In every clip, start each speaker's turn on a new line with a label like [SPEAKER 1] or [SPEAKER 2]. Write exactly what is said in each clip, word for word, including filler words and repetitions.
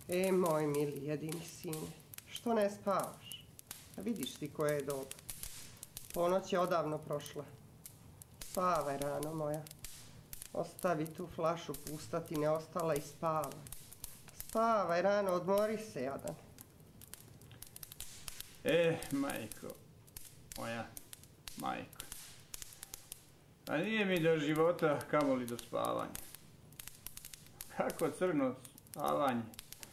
[SPEAKER 1] E, moj mili jedini sine, što ne spavaš? A vidiš ti koje je doba. Ponoć je odavno prošla. Spavaj rano moja. Ostavi tu flašu, pusta ti ne ostala i spavaj. Spavaj rano, odmori se, jadan.
[SPEAKER 2] E, majko, moja majko. A nije mi do života, kamoli do spavanja. Kako crno spavanje.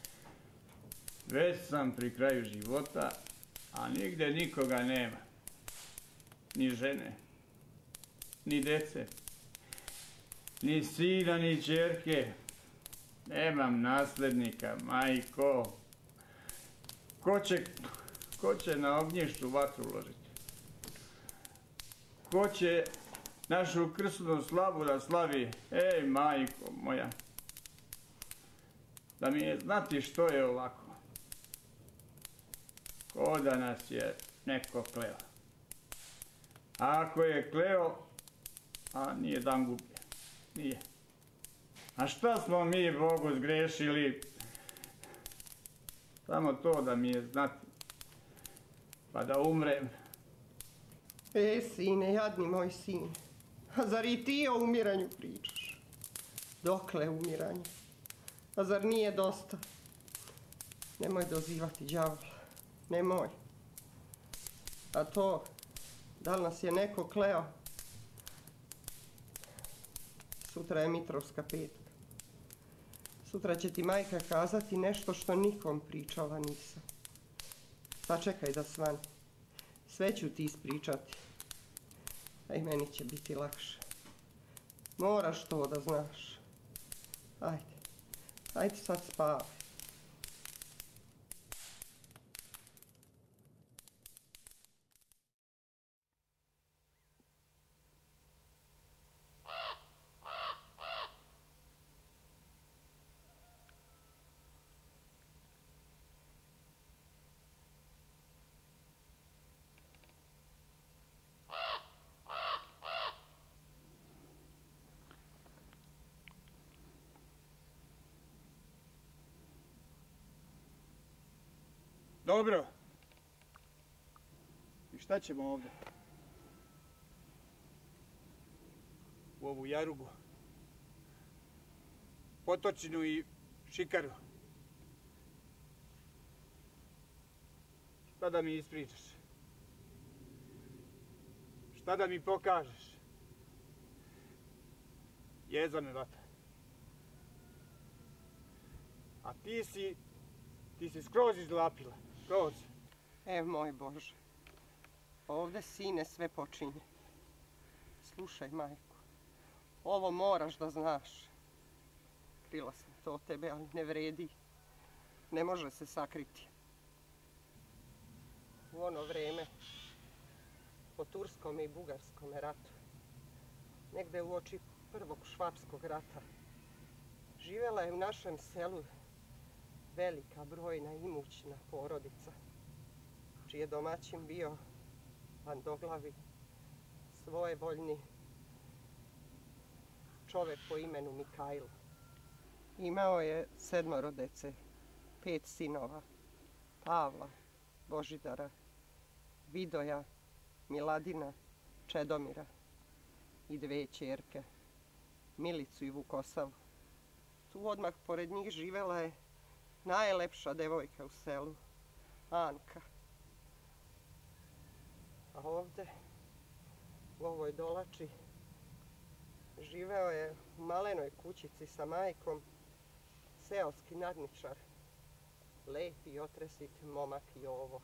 [SPEAKER 2] Već sam pri kraju života, a nigde nikoga nema. Ni žene, ni dece, ni sina, ni ćerke. Nemam naslednika, majko. Ko će, ko će na ognjištu vatru uložiti? Ko će našu krsnu slavu da slavi? Ej, majko moja. Da mi je znati što je ovako. Ko da nas je neko kleo. A ako je kleo, a nije dan gublje. Nije. A šta smo mi Bogu zgrešili? Samo to da mi je znati. Pa da umrem.
[SPEAKER 1] E, sine, jadni moj sine. A zar i ti o umiranju pričaš? Dokle umiranje? A zar nije dosta? Nemoj dozivati đavola. Nemoj. A to, da li nas je neko kleo? Sutra je Mitrovska petka. Sutra će ti majka kazati nešto što nikom pričala nisam. Sačekaj da svane. Sve ću ti ispričati. A i meni će biti lakše. Moraš to da znaš. Ajde. Ajde sad spavaj.
[SPEAKER 2] Dobro. I šta ćemo ovdje? U ovu jarugu. Potočinu i šikaru. Šta da mi ispričaš? Šta da mi pokažeš? Jeza me vata. A ti si, ti si skroz izlapila. Skroz.
[SPEAKER 1] Ev moj Bože. Ovdje, sine, sve počinje. Slušaj, majko. Ovo moraš da znaš. Krila sam to od tebe, ali ne vredi. Ne može se sakriti. U ono vreme, po Turskom i Bugarskom ratu, negde u oči prvog švapskog rata, živjela je u našem selu velika, brojna, imućna porodica, čiji je domaćin bio tvrdoglavi, svojevoljni čovjek po imenu Mikajlo. Imao je sedmoro dece, pet sinova, Pavla, Božidara, Vidoja, Miladina, Čedomira i dve ćerke, Milicu i Vukosavu. Tu odmah pored njih živela je najlepša devojka u selu, Anka. A ovdje, u ovoj dolači, živeo je u malenoj kućici sa majkom seoski nadničar, lep i otresit momak Jovo.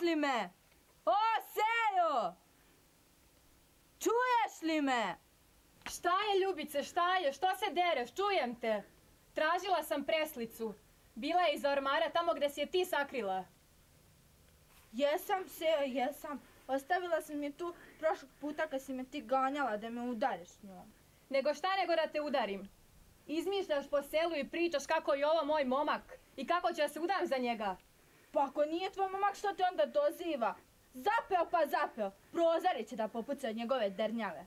[SPEAKER 3] li me? O, Sejo! Čuješ li me?
[SPEAKER 4] Šta je, Ljubice, šta je? Što se dereš? Čujem te. Tražila sam preslicu. Bila je iza ormara tamo gdje si je ti sakrila.
[SPEAKER 3] Jesam, Sejo, jesam. Ostavila sam je tu prošlog puta kad si me ti ganjala da me udariš s njom.
[SPEAKER 4] Nego šta nego da te udarim? Izmišljaš po selu i pričaš kako je ovo moj momak i kako će da se udam za njega.
[SPEAKER 3] Pa ako nije tvoj momak, što te onda doziva? Zapeo pa zapeo. Prozori će da popuca od njegove dernjave.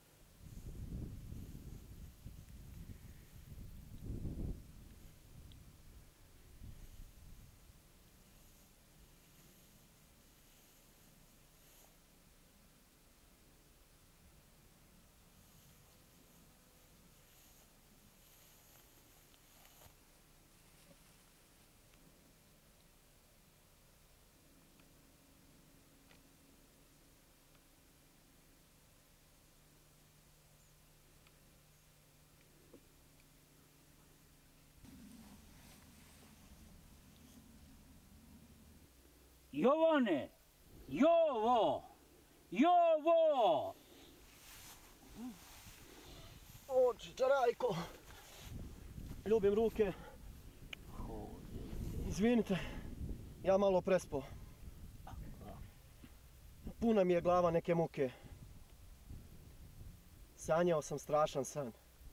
[SPEAKER 5] Jovane, Jovo, Jovo!
[SPEAKER 6] O, Čičarajko, ljubim ruke. Izvinite, ja malo prespo. Puna mi je glava neke muke. Sanjao sam strašan san.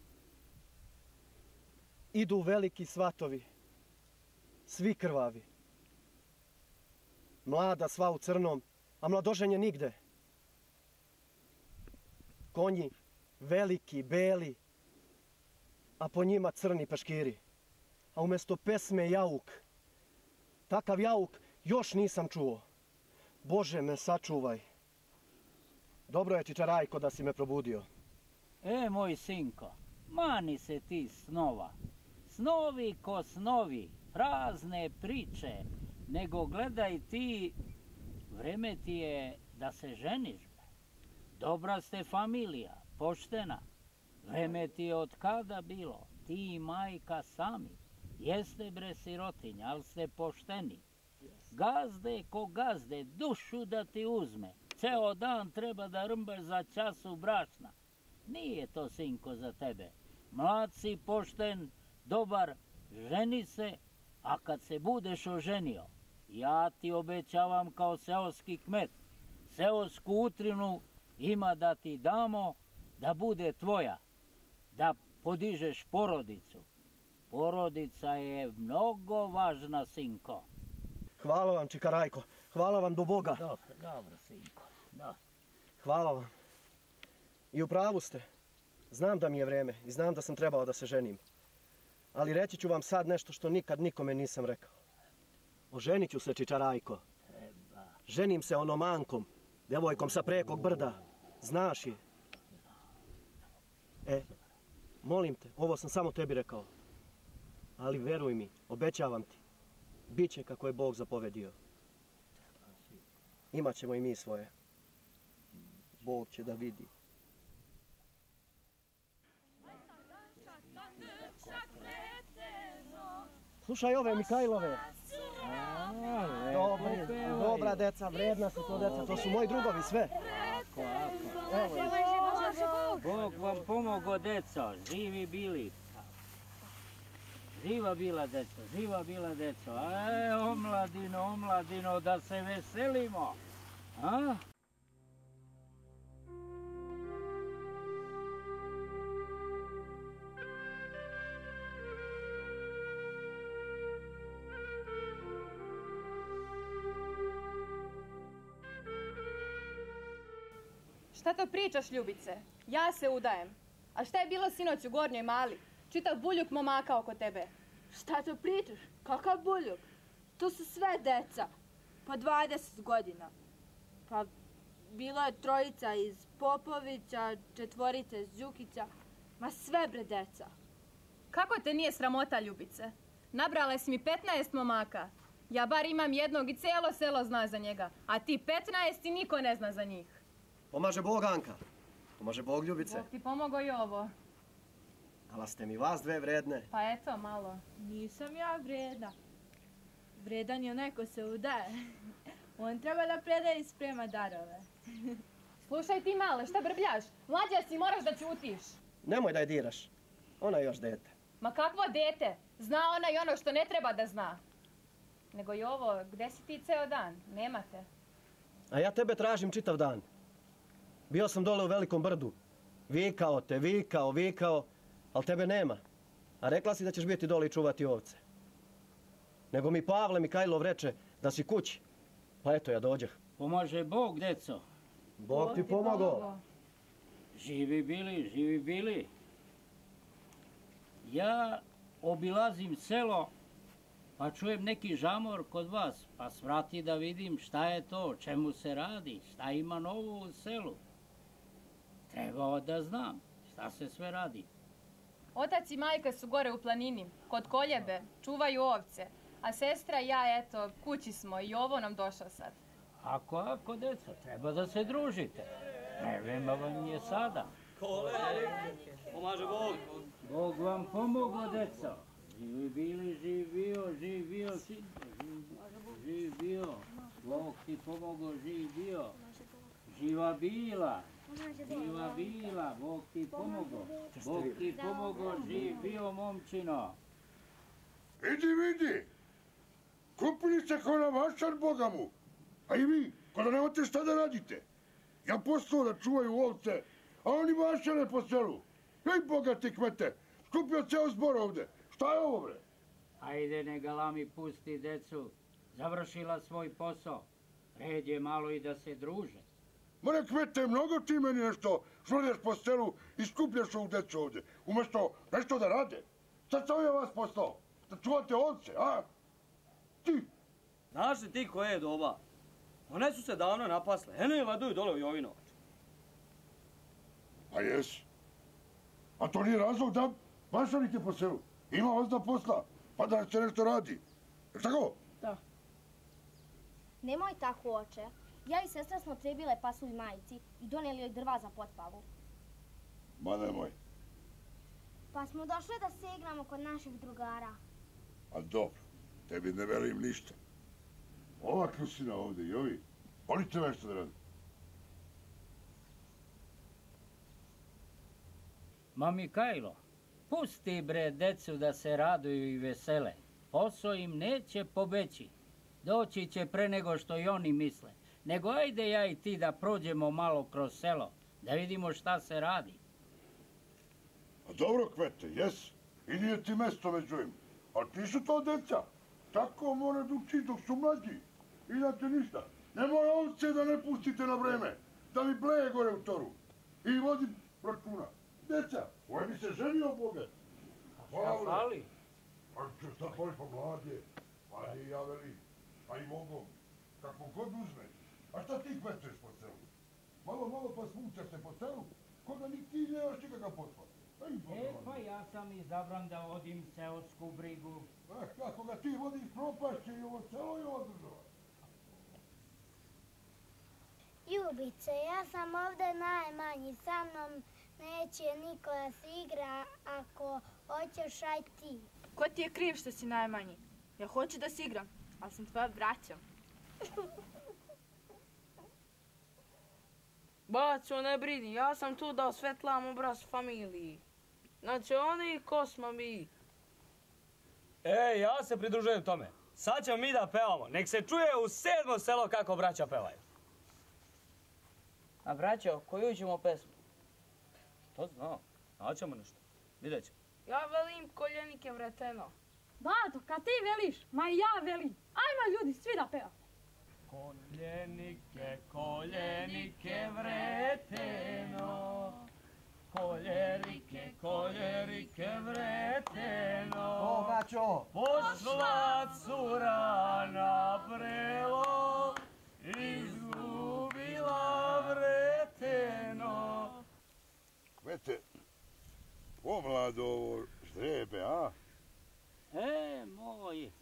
[SPEAKER 6] Idu veliki svatovi, svi krvavi. Mlada sva u crnom, a mladoženje nigde. Konji veliki, beli, a po njima crni peškiri. A umjesto pesme jauk. Takav jauk još nisam čuo. Bože me sačuvaj. Dobro je, Čičarajko, da si me probudio.
[SPEAKER 5] E, moj sinko, mani se ti snova. Snovi ko snovi, prazne priče, nego gledaj ti, vreme ti je da se ženiš. Dobra ste familija, poštena. Vreme ti je od kada bilo, ti i majka sami. Jeste bre sirotinja, ali ste pošteni. Gazde ko gazde, dušu da ti uzme. Ceo dan treba da rmbaš za času brašna. Nije to, sinko, za tebe. Mlad si, pošten, dobar, ženi se, a kad se budeš oženio, ja ti obećavam kao seoski kmet, seosku utrinu ima da ti damo da bude tvoja, da podižeš porodicu. Porodica je mnogo važna, sinko.
[SPEAKER 6] Hvala vam, Čičarajko, hvala vam do Boga.
[SPEAKER 5] Dobro, dobro, sinko, dobro.
[SPEAKER 6] Hvala vam. I u pravu ste. Znam da mi je vreme i znam da sam trebao da se ženim. Ali reći ću vam sad nešto što nikad nikome nisam rekao. Oženit ću se, Čičarajko. Ženim se onomankom, devojkom sa prekog brda. Znaš je. E, molim te, ovo sam samo tebi rekao. Ali veruj mi, obećavam ti, bit će kako je Bog zapovedio. Imaćemo i mi svoje. Bog će da vidi. Slušaj ove Mikajlove. Dobra, dobra deca, vredna su to deca, to su moji drugovi sve.
[SPEAKER 5] Bog vam pomogo, deco, živi bili. Živa bila, deco, živa bila, deco. E, omladino, omladino, da se veselimo. A?
[SPEAKER 4] Šta to pričaš, Ljubice? Ja se udajem. A šta je bilo sinoć u Gornjoj Mali? Čitav buljuk momaka oko tebe.
[SPEAKER 3] Šta to pričaš? Kakav buljuk? To su sve deca. Po dvadeset godina. Pa bilo je trojica iz Popovića, četvorica iz Đukića. Ma sve bre deca.
[SPEAKER 4] Kako te nije sramota, Ljubice? Nabrala si mi petnaest momaka. Ja bar imam jednog i cijelo selo zna za njega. A ti petnaest i niko ne zna za njih.
[SPEAKER 6] Pomaže Bog, Anka. Pomaže Bog, Ljubice.
[SPEAKER 4] Bog ti pomogo i ovo.
[SPEAKER 6] Ali ste mi vas dve vredne.
[SPEAKER 4] Pa eto, malo.
[SPEAKER 3] Nisam ja vreda. Vredan je onaj ko se udaje. On treba da predaje i sprema darove.
[SPEAKER 4] Slušaj ti male, šta brbljaš? Mlađa si, moraš da ćutiš.
[SPEAKER 6] Nemoj da je diraš. Ona je još dete.
[SPEAKER 4] Ma kakvo dete? Zna ona i ono što ne treba da zna. Nego i ovo, gde si ti ceo dan? Nema te.
[SPEAKER 6] A ja tebe tražim čitav dan. Bio sam dole u Velikom brdu. Vikao te, vikao, vikao, ali tebe nema. A rekla si da ćeš biti dole i čuvati ovce. Nego mi Pavle Mikajlov reče da si kući. Pa eto ja dođeh.
[SPEAKER 5] Pomaže Bog, deco.
[SPEAKER 6] Bog ti pomogao.
[SPEAKER 5] Živi bili, živi bili. Ja obilazim selo, pa čujem neki žamor kod vas, pa svrati da vidim šta je to, čemu se radi, šta ima novo u selu. Trebao da znam šta se sve radi.
[SPEAKER 4] Otac i majka su gore u planini, kod koljebe, čuvaju ovce. A sestra i ja, eto, kući smo i ovo nam došlo sad.
[SPEAKER 5] Ako, ako, deco, treba da se družite. Vreme vam je sada.
[SPEAKER 7] Pomaže Bog.
[SPEAKER 5] Bog vam pomogo, deco. Živi bili, živio, živio, sinko, živio. Bog ti pomogo, živio. Živa bila, živa bila, Bog ti pomogo. Bog ti pomogo, živio, momčino.
[SPEAKER 8] Vidi, vidi. Kupili se ko na vašar, Boga mu. A i vi, ko da nemate šta da radite. Ja poslao da čuvaju ovce, a oni vašare po selu. Ej, bogati kmete, skupio ceo zbor ovde. Šta je ovo, bre?
[SPEAKER 5] Ajde, ne galami, pusti decu. Završila svoj posao. Red je malo i da se druže.
[SPEAKER 8] More kmete, mnogo ti meni nešto švrlješ po selu i skupljaš ovu decu ovde. Umesto nešto da rade. Sad sam ja vas poslao. Da čuvate ovce, a? Ti.
[SPEAKER 7] Znaš li ti koje je doba? One su se davno napasle. Eno je laduju dole u Jovinovac.
[SPEAKER 8] Pa jesu. A to nije razlog da vašarite po selu. Ima vas da posla, pa da se nešto radi. Je tako?
[SPEAKER 3] Da.
[SPEAKER 9] Nemoj tako, oče. Ja i sestra smo trebile pasulj majici i donijeli joj drva za potpalu.
[SPEAKER 8] Ma nemoj.
[SPEAKER 9] Pa smo došle da se igramo kod naših drugara.
[SPEAKER 8] A dobro, tebi ne velim ništa. Ova klusina ovde i ovi, oni treba nešto da radi.
[SPEAKER 5] Ma Mikajlo, pusti bre decu da se raduju i vesele. Posao im neće pobeći. Doći će pre nego što i oni misle. Nego ajde ja i ti da prođemo malo kroz selo, da vidimo šta se radi.
[SPEAKER 8] A dobro, kmete, jes. I nije ti mesto među im. Ali ti su to deca. Tako mora da uči dok su mlađi. Inate ništa. Nemoj ovce da ne pustite na vreme. Da mi bleje gore u toru. I vodi računa. Deca, ovaj mi se ženio, Boga.
[SPEAKER 5] Šta fali?
[SPEAKER 8] A šta fali, pa mlad je. Pa i ja velim. Pa i mogu. Kako god uzme. A šta ti kvetuješ po selu? Malo, malo pa smućaš se po selu. Koga ni ti nemaš nikakav posla.
[SPEAKER 5] E pa ja sam izabran da vodim seosku brigu.
[SPEAKER 8] Eh, kako ga ti vodiš, propašće i ovo selo i ova država.
[SPEAKER 9] Ljubice, ja sam ovde najmanji, sa mnom neće niko da se igra, ako hoćeš aj ti.
[SPEAKER 3] Ko ti je kriv što si najmanji? Ja hoću da se igram, ali sam tvoja braća.
[SPEAKER 10] Baco, ne brini, ja sam tu da osvetlam obraz familiji. Znači oni ko smo mi.
[SPEAKER 7] Ej, ja se pridružujem tome. Sad ćemo mi da pevamo. Nek se čuje u sedmo selo kako braća pevaju.
[SPEAKER 10] A braćo, koju ćemo pesmu?
[SPEAKER 7] To znam. Naćemo nešto. Vidjet ćemo.
[SPEAKER 10] Ja velim koljenike vreteno.
[SPEAKER 11] Bato, kad ti veliš, ma i ja velim. Ajmo ljudi, svi da pevamo.
[SPEAKER 2] Koljenike, koljenike vreteno, koljerike, koljerike vreteno.
[SPEAKER 6] O, braćo!
[SPEAKER 2] Pošla cura na brelo, izgubila vreteno.
[SPEAKER 8] Kmete, omlado ovo ždrebe, a?
[SPEAKER 5] E, moj.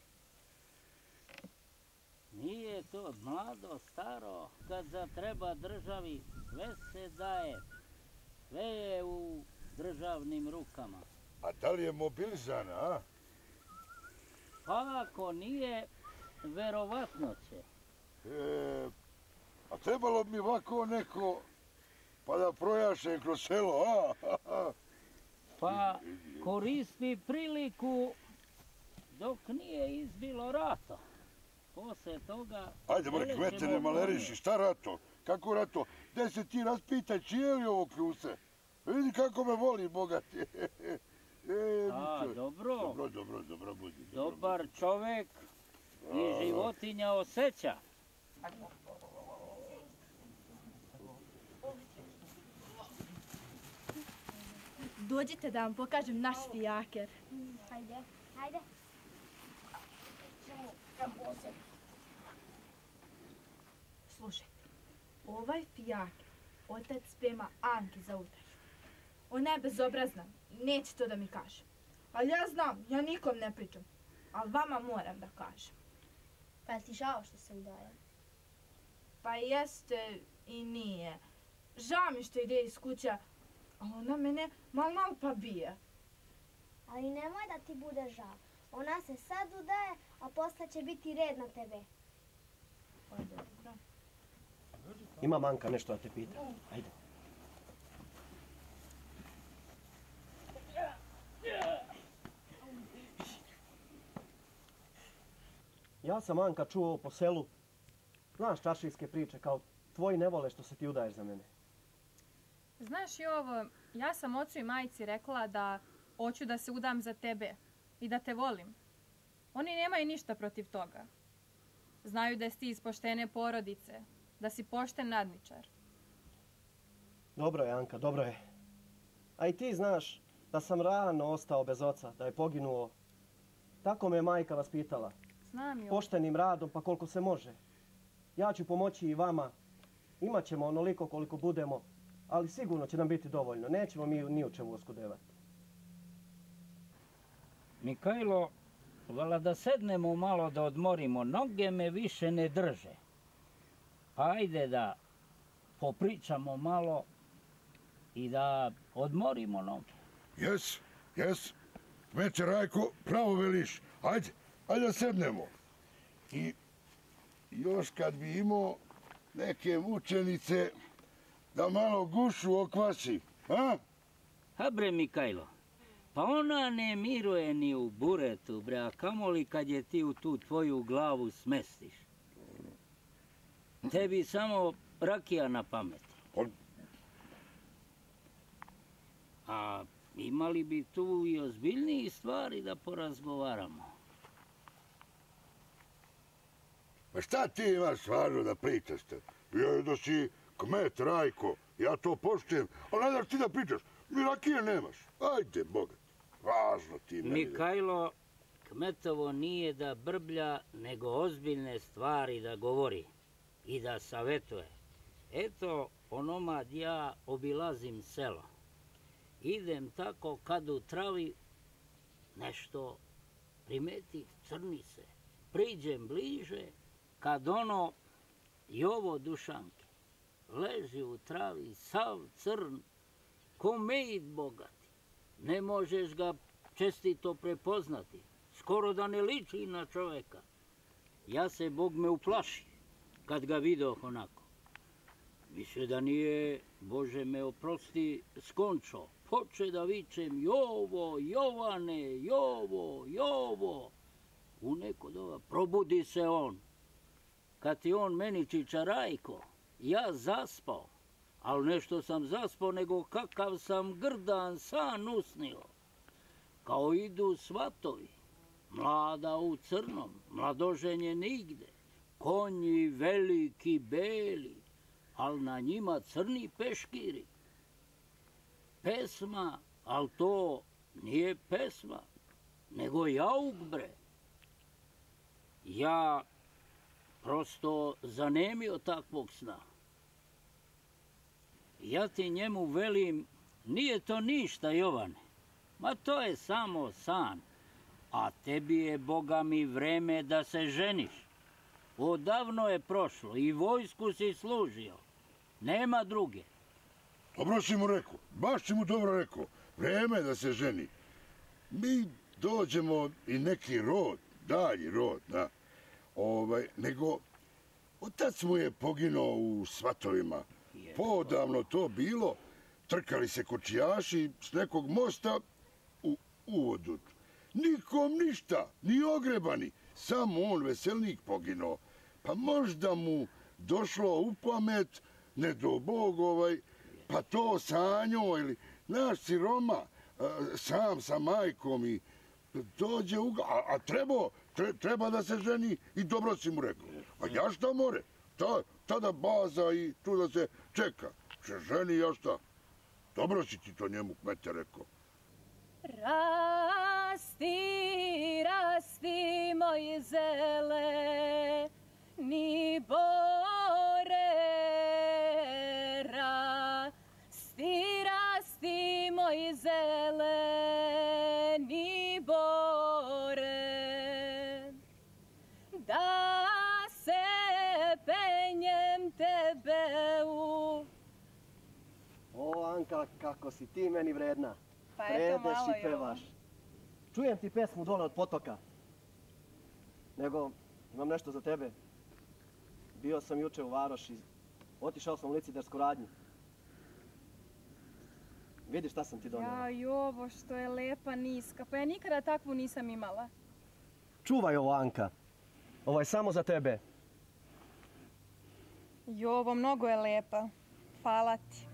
[SPEAKER 5] Nije to mlado, staro, kad zatreba državi, sve se daje. Sve je u državnim rukama.
[SPEAKER 8] A da li je mobilizana, a?
[SPEAKER 5] Pa ako nije, verovatno će.
[SPEAKER 8] E, a trebalo bi mi ovako neko, pa da projašem kroz selo, a?
[SPEAKER 5] Pa koristi priliku dok nije izbilo rato. Poslije toga...
[SPEAKER 8] Ajde, bre, kmete, ne maleriši, šta rato? Kako rato? Gde se ti raspitaj, čije li ovo kljuse? Vidi kako me voli, bogati. E,
[SPEAKER 5] a, dobro.
[SPEAKER 8] Dobro, dobro, dobro budi.
[SPEAKER 5] Dobar čovek i životinja osjeća.
[SPEAKER 3] Dođite da vam pokažem naš fijaker.
[SPEAKER 9] Hajde, hajde.
[SPEAKER 3] Slušajte, ovaj fijaker otac sprema Anki za utreš. Ona je bezobrazna, neće to da mi kaže. Ali ja znam, ja nikom ne pričam. Ali vama moram da kažem.
[SPEAKER 9] Pa ti žao što se udaje?
[SPEAKER 3] Pa jeste i nije. Žao mi što ide iz kuća, a ona mene mal mal pa bije.
[SPEAKER 9] Ali nemoj da ti bude žao. Ona se sad udaje, a posle će biti red na tebe.
[SPEAKER 3] Pa dobro.
[SPEAKER 6] Ima Manka nešto da te pita. Ajde. Ja sam, Anka, čuo po selu, znaš čaršijske priče, kao tvoji ne vole što se ti udaješ za mene.
[SPEAKER 4] Znaš i ovo, ja sam ocu i majici rekla da hoću da se udam za tebe i da te volim. Oni nemaju ništa protiv toga. Znaju da si ti iz poštene porodice, da si pošten nadničar.
[SPEAKER 6] Dobro je, Anka, dobro je. A i ti znaš da sam rano ostao bez oca, da je poginuo. Tako me je majka vaspitala.
[SPEAKER 4] Znam joj.
[SPEAKER 6] Poštenim radom, pa koliko se može. Ja ću pomoći i vama. Imaćemo onoliko koliko budemo, ali sigurno će nam biti dovoljno. Nećemo mi ni u čemu oskudevati.
[SPEAKER 5] Mikajlo, vala da sednemo malo da odmorimo. Noge me više ne drže. Ajde da popričamo malo i da odmorimo noge.
[SPEAKER 8] Jes, jes. Kmeče Rajko, pravo veliš. Ajde, ajde da sednemo. I još kad bi imao neke mučenice da malo gušu okvasi, a?
[SPEAKER 5] Ha bre, Mikajlo, pa ona ne miruje ni u buretu, bre, a kamoli kad je ti u tu tvoju glavu smestiš. Tebi samo rakija na pameti. A imali bi tu i ozbiljniji stvari da porazgovaramo.
[SPEAKER 8] Ma šta ti imaš stvarno da pričaš te? Ja da si kmet Rajko, ja to poštujem, ali ne daš ti da pričaš. Mi rakije nemaš. Ajde, bogat. Važno ti meni.
[SPEAKER 5] Mikajlo, kmetovo nije da brblja, nego ozbiljne stvari da govori i da savetuje. Eto, onomad ja obilazim selo. Idem tako kad u travi nešto primetih, crni se. Priđem bliže, kad ono Jovo Dušanke leži u travi, sav crn, ko mejit bogati. Ne možeš ga čestito prepoznati, skoro da ne liči na čoveka. Ja se Bog me uplaši kad ga vidoh onako. Više da nije, Bože me oprosti, skončo. Poče da vičem Jovo, Jovane, Jovo, Jovo. U neko doba probudi se on. Kad ti on meni čičarajko, ja zaspao. Ali nešto sam zaspao, nego kakav sam grdan san usnio. Kao idu svatovi, mlada u crnom, mladoženje nigde. Konji veliki, beli, ali na njima crni peškiri. Pesma, ali to nije pesma, nego jauk, bre. Ja prosto zanemio takvog sna. Ja ti njemu velim, nije to ništa, Jovane. Ma to je samo san. A tebi je, Boga mi, vreme da se ženiš. Odavno je prošlo i vojsku si služio. Nema druge.
[SPEAKER 8] Dobro si mu rekao, baš si mu dobro rekao. Vreme je da se ženi. Mi dođemo i neki rod, dalji rod, da. Ovaj, nego, Otac mu je poginuo u svatovima. Podavno to bilo. Trkali se kočijaši s nekog mosta u uvodu. Nikom ništa, ni ogrebani. Samo on, veselnik, poginuo. Pa možda mu došlo u pamet, ne do Bog, ovaj, pa to sanjao ili naš siroma, sam sa majkom i dođe u... A, a treba, tre, treba da se ženi i dobro si mu rekao. A ja šta more? Ta, tada baza i tu da se čeka. Se ženi, ja šta? Dobro si ti to njemu, kmete, rekao.
[SPEAKER 4] Rasti, rasti, moj zeleni bore, rasti, rasti, moj zeleni bore, da se penjem tebe u...
[SPEAKER 6] O, Anka, kako si ti meni vredna.
[SPEAKER 4] Pa eto malo
[SPEAKER 6] Predeš i
[SPEAKER 4] i
[SPEAKER 6] pevaš. Čujem ti pesmu dole od potoka. Nego, imam nešto za tebe. Bio sam juče u Varoši. Otišao sam u licidarsku radnju. Vidi šta sam ti donio.
[SPEAKER 4] Jaj, ovo što je lepa niska. Pa ja nikada takvu nisam imala.
[SPEAKER 6] Čuvaj ovo, Anka. Ovo je samo za tebe.
[SPEAKER 4] Jovo, mnogo je lepa. Hvala ti.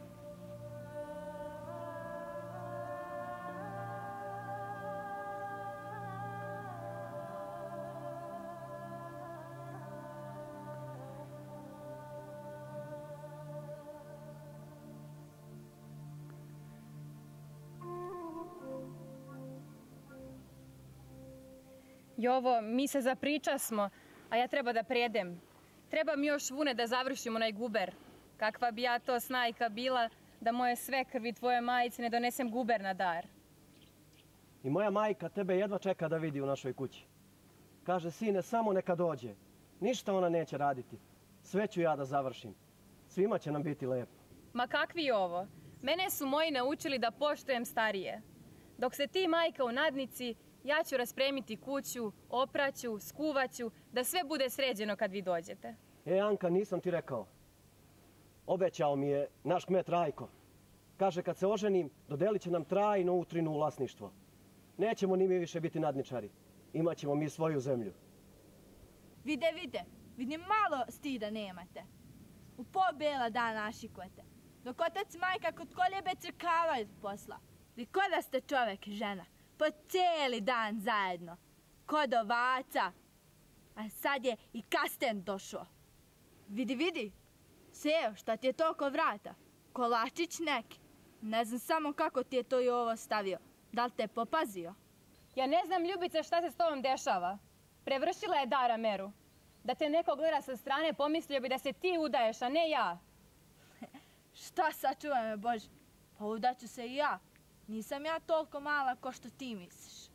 [SPEAKER 4] Jovo, mi se zapričasmo, a ja treba da prijedem. Treba mi još vune da završim onaj guber. Kakva bi ja to snajka bila da moje sve krvi tvoje majice ne donesem guber na dar.
[SPEAKER 6] I moja majka tebe jedva čeka da vidi u našoj kući. Kaže, sine, samo neka dođe. Ništa ona neće raditi. Sve ću ja da završim. Svima će nam biti lepo.
[SPEAKER 4] Ma kakvi ovo? Mene su moji naučili da poštujem starije. Dok se ti, majka, u nadnici, ja ću raspremiti kuću, opraću, skuvaću, da sve bude sređeno kad vi dođete.
[SPEAKER 6] E, Anka, nisam ti rekao. Obećao mi je naš kmet Rajko. Kaže, kad se oženim, dodelit će nam trajno utrinu u vlasništvo. Nećemo ni mi više biti nadničari. Imaćemo mi svoju zemlju.
[SPEAKER 3] Vide, vide, vidim malo stida nemate. U po bela dana našikujete. Dok otac i majka kod koljebe crkavaju posla. Vi ko da ste čovek i žena. Po cijeli dan zajedno. Kod ovaca. A sad je i kasten došao. Vidi, vidi. Seo, šta ti je to oko vrata? Kolačić neki. Ne znam samo kako ti je to i ovo stavio. Da li te je popazio?
[SPEAKER 4] Ja ne znam, Ljubice, šta se s tobom dešava. Prevršila je dara meru. Da te neko gleda sa strane, pomislio bi da se ti udaješ, a ne ja.
[SPEAKER 3] Šta sačuvaj me, Bože? Pa udaću se i ja. Nisam ja toliko mala ko što ti misliš.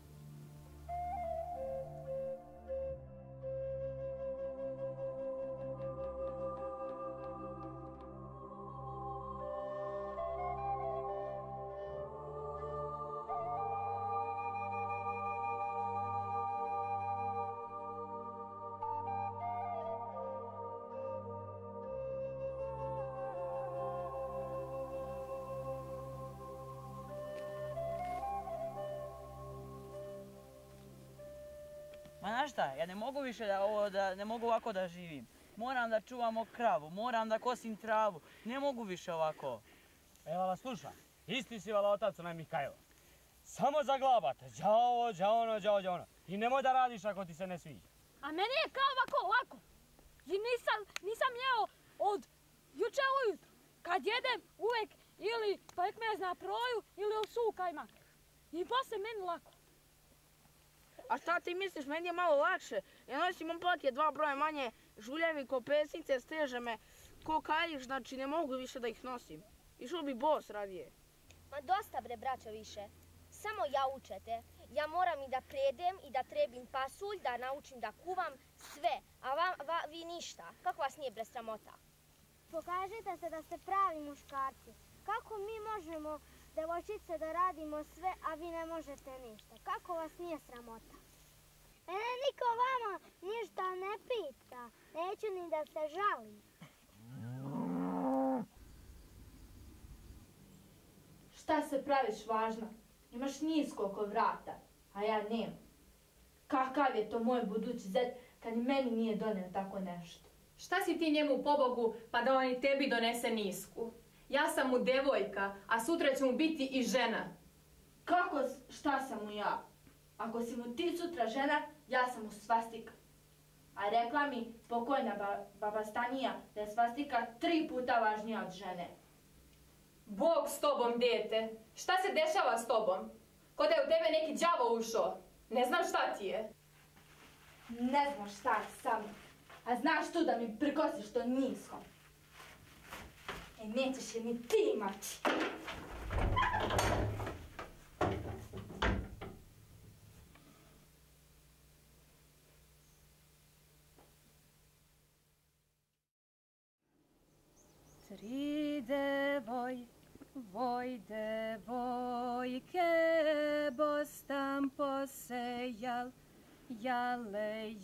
[SPEAKER 12] Ma znaš šta, ja ne mogu više da ovo, da, ne mogu ovako da živim. Moram da čuvamo kravu, moram da kosim travu, ne mogu više ovako.
[SPEAKER 7] Evo vala, sluša, isti si vala otac onaj Mihajlo. Samo zaglabate, đa ovo, đa ono, đa ovo, đa ono. I nemoj da radiš ako ti se ne sviđa.
[SPEAKER 11] A meni je kao ovako lako. I nisam, nisam jeo od juče ujutro. Kad jedem uvek ili pekmez na proju ili osu kajmak. I posle meni lako.
[SPEAKER 10] A šta ti misliš, meni je malo lakše. Ja nosim opatije dva broja manje, žuljevi ko pesnice, steže me ko kaljiš, znači ne mogu više da ih nosim. Išao bi bos radije.
[SPEAKER 9] Ma dosta bre, braćo, više. Samo ja učete. Ja moram i da predem i da trebim pasulj, da naučim da kuvam sve. A va, va, vi ništa. Kako vas nije bre sramota?
[SPEAKER 13] Pokažite se da ste pravi muškarci. Kako mi možemo, devojčice, da radimo sve, a vi ne možete ništa? Kako vas nije sramota? Mene niko vama ništa ne pita. Neću ni da se žalim.
[SPEAKER 3] Šta se praviš važno? Imaš nisko oko vrata, a ja nemam. Kakav je to moj budući zet kad ni meni nije donio tako nešto?
[SPEAKER 4] Šta si ti njemu pobogu pa da on i tebi donese nisku? Ja sam mu devojka, a sutra će mu biti i žena.
[SPEAKER 3] Kako, šta sam mu ja? Ako si mu ti sutra žena, ja sam mu svastika. A rekla mi pokojna ba, baba Stanija da je svastika tri puta važnija od žene.
[SPEAKER 4] Bog s tobom, dete. Šta se dešava s tobom? Ko da je u tebe neki đavo ušao. Ne znam šta ti je.
[SPEAKER 3] Ne znaš šta je sam. A znaš tu da mi prikosiš to nisko. E, nećeš je ni ti imati.
[SPEAKER 4] Tri devoj, voj devojke, bostan posejal, jale,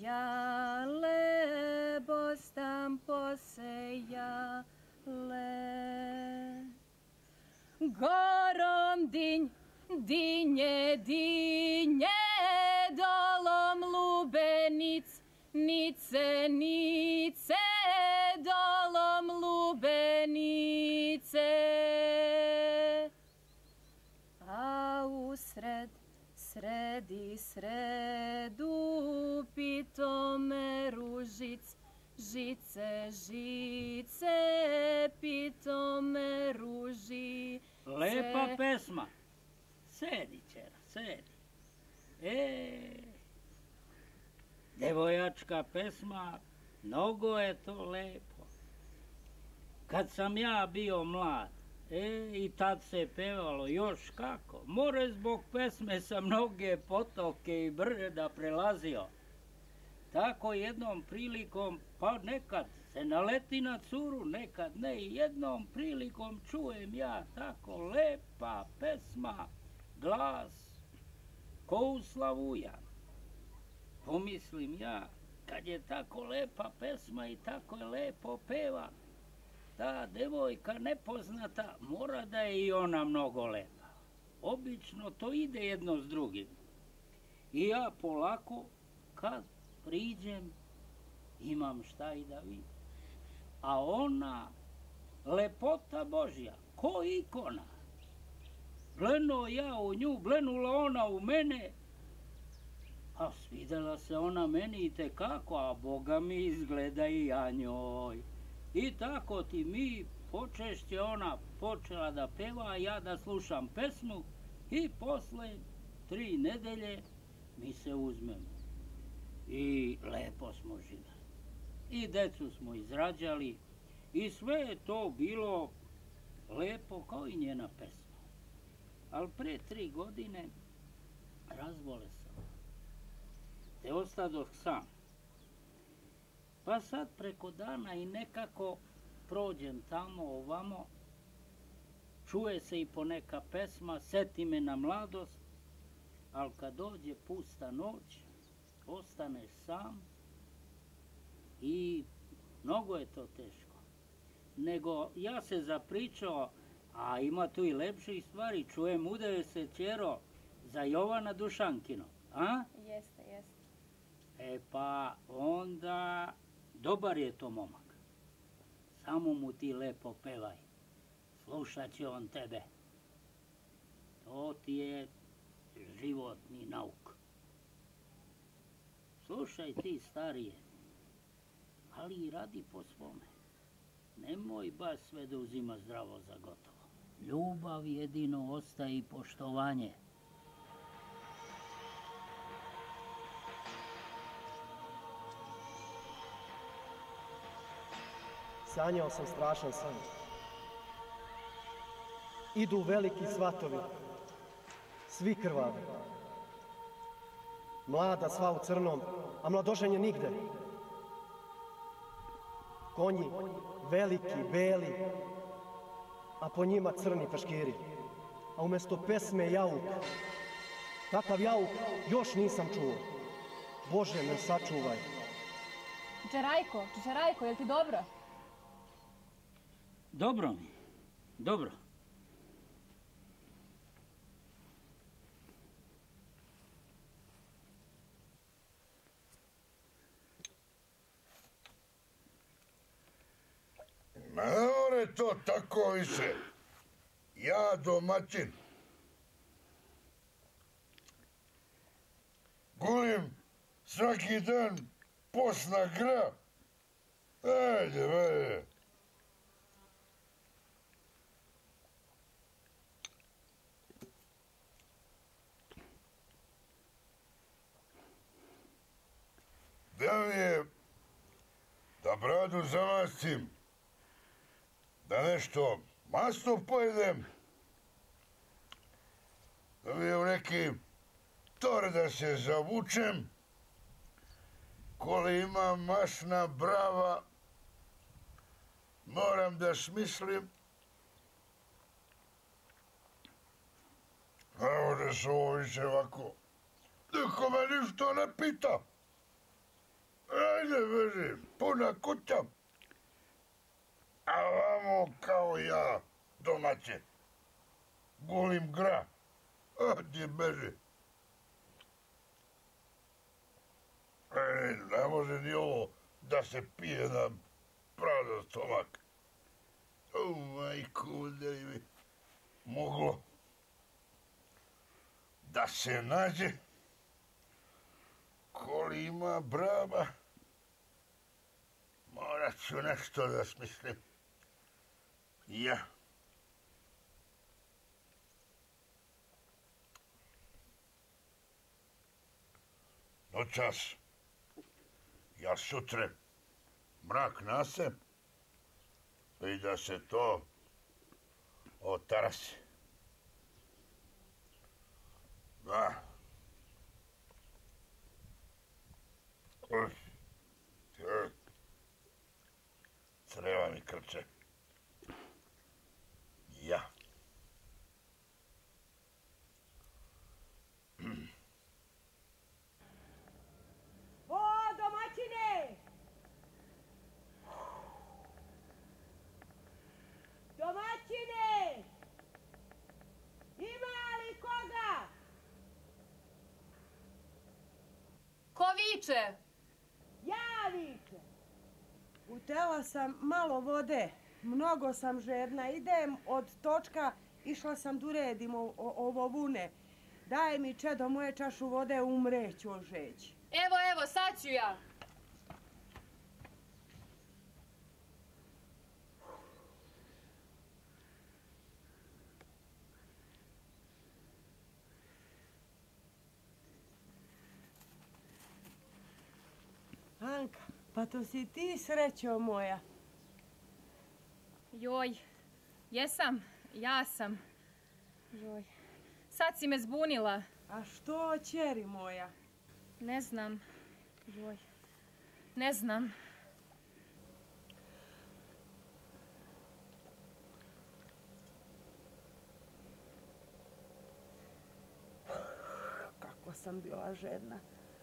[SPEAKER 4] jale, bostan posejale. Gorom dinj, dinje, dinje, dolom lubenic, nice, nice, dolom lubenice. A usred, sredi, sredu, pitome ružic, žice, žice, pitome ružice.
[SPEAKER 5] Lepa pesma. Sedi, čera, sedi. E, devojačka pesma, mnogo je to lepo. Kad sam ja bio mlad, e, i tad se pevalo još kako. More zbog pesme sam mnoge potoke i brda prelazio. Tako jednom prilikom, pa nekad se naleti na curu, nekad ne, i jednom prilikom čujem ja tako lepa pesma, glas, ko u Slavujan. Pomislim ja, kad je tako lepa pesma i tako je lepo peva, ta devojka nepoznata mora da je i ona mnogo lepa. Obično to ide jedno s drugim. I ja polako, kad priđem, imam šta i da vidim. A ona, lepota Božja, ko ikona. Glenuo ja u nju, glenula ona u mene, a svidela se ona meni i tekako, a Boga mi izgleda i ja njoj. I tako ti mi počešće ona počela da peva, a ja da slušam pesmu i posle tri nedelje mi se uzmemo. I lepo smo živjeli. I decu smo izrađali i sve je to bilo lepo kao i njena pesma. Ali pre tri godine razbole sam. Te ostadoh sam. Pa sad preko dana i nekako prođem tamo ovamo, čuje se i poneka pesma, seti me na mladost, ali kad dođe pusta noć, ostaneš sam i mnogo je to teško. Nego ja se zapričao, a ima tu i lepših stvari, čujem udaje se ćero za Jovana Dušankino, a?
[SPEAKER 4] Jeste, jeste.
[SPEAKER 5] E pa onda dobar je to momak. Samo mu ti lepo pevaj. Slušat će on tebe. To ti je životni nauk. Slušaj ti starije, ali i radi po svome. Nemoj baš sve da uzima zdravo za gotovo. Ljubav jedino ostaje i poštovanje.
[SPEAKER 6] Sanjao sam strašan san. Idu veliki svatovi, svi krvavi. Mlada sva u crnom, a mladoženje nigde. Konji, veliki, beli, a po njima crni peškiri. A umjesto pesme jauk. Takav jauk još nisam čuo. Bože me sačuvaj.
[SPEAKER 4] Čičerajko, Čičerajko, jel ti dobro?
[SPEAKER 5] Dobro mi, dobro.
[SPEAKER 8] Ma ne more to tako više. Ja domaćin. Gulim svaki dan posna gra. Ajde, vede. Da mi je da bradu zamastim, da nešto masno pojedem, da mi je u neki tor da se zavučem, koli ima masna brava, moram da smislim. Evo da se ovo više ovako, niko me ništa ne pita. Ajde, vezi, puna kuća. A vamo kao ja, domaće, gulim gra. Odi, beži. E, ne može ni ovo da se pije na prazan stomak. O, majku, da li bi moglo da se nađe koli ima braba. Morat ću nešto da smislim. Ja. Noćas, ja sutre mrak nase i da se to otarasi. Da. Uf. Treba mi krče. Ja.
[SPEAKER 14] O, domaćine! Domaćine! Ima li koga?
[SPEAKER 4] Ko viče?
[SPEAKER 14] Ja vičem. Utela sam malo vode, mnogo sam žedna, idem od točka, išla sam da uredim ovo vune. Daj mi, čedo, moje čašu vode, umreću od žeći.
[SPEAKER 4] Evo, evo, sad ću ja.
[SPEAKER 14] Anka, pa to si ti, srećo moja.
[SPEAKER 4] Joj, jesam, ja sam. Joj, sad si me zbunila.
[SPEAKER 14] A što, ćeri moja?
[SPEAKER 4] Ne znam, joj, ne znam.
[SPEAKER 14] Kako sam bila žedna.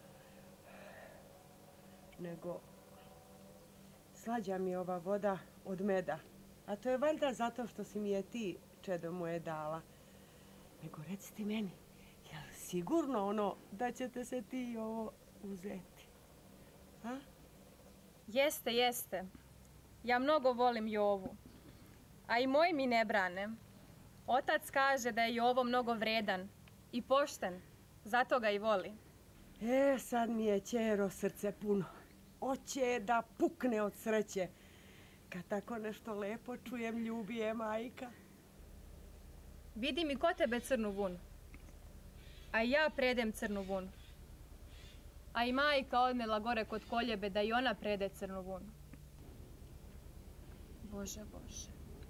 [SPEAKER 14] Nego, slađa mi ova voda od meda. A to je valjda zato što si mi je ti, čedo moje, dala. Nego, reci ti meni, je li sigurno ono da ćete se ti i ovo uzeti? A?
[SPEAKER 4] Jeste, jeste. Ja mnogo volim Jovu. A i moji mi ne brane. Otac kaže da je Jovo mnogo vredan i pošten. Zato ga i voli.
[SPEAKER 14] E, sad mi je, ćero, srce puno. Oće da pukne od sreće. Kad tako nešto lepo čujem, ljubi je majka.
[SPEAKER 4] Vidi mi ko tebe crnu vun. A i ja predem crnu vun. A i majka odnela gore kod koljebe da i ona prede crnu vun. Bože, Bože.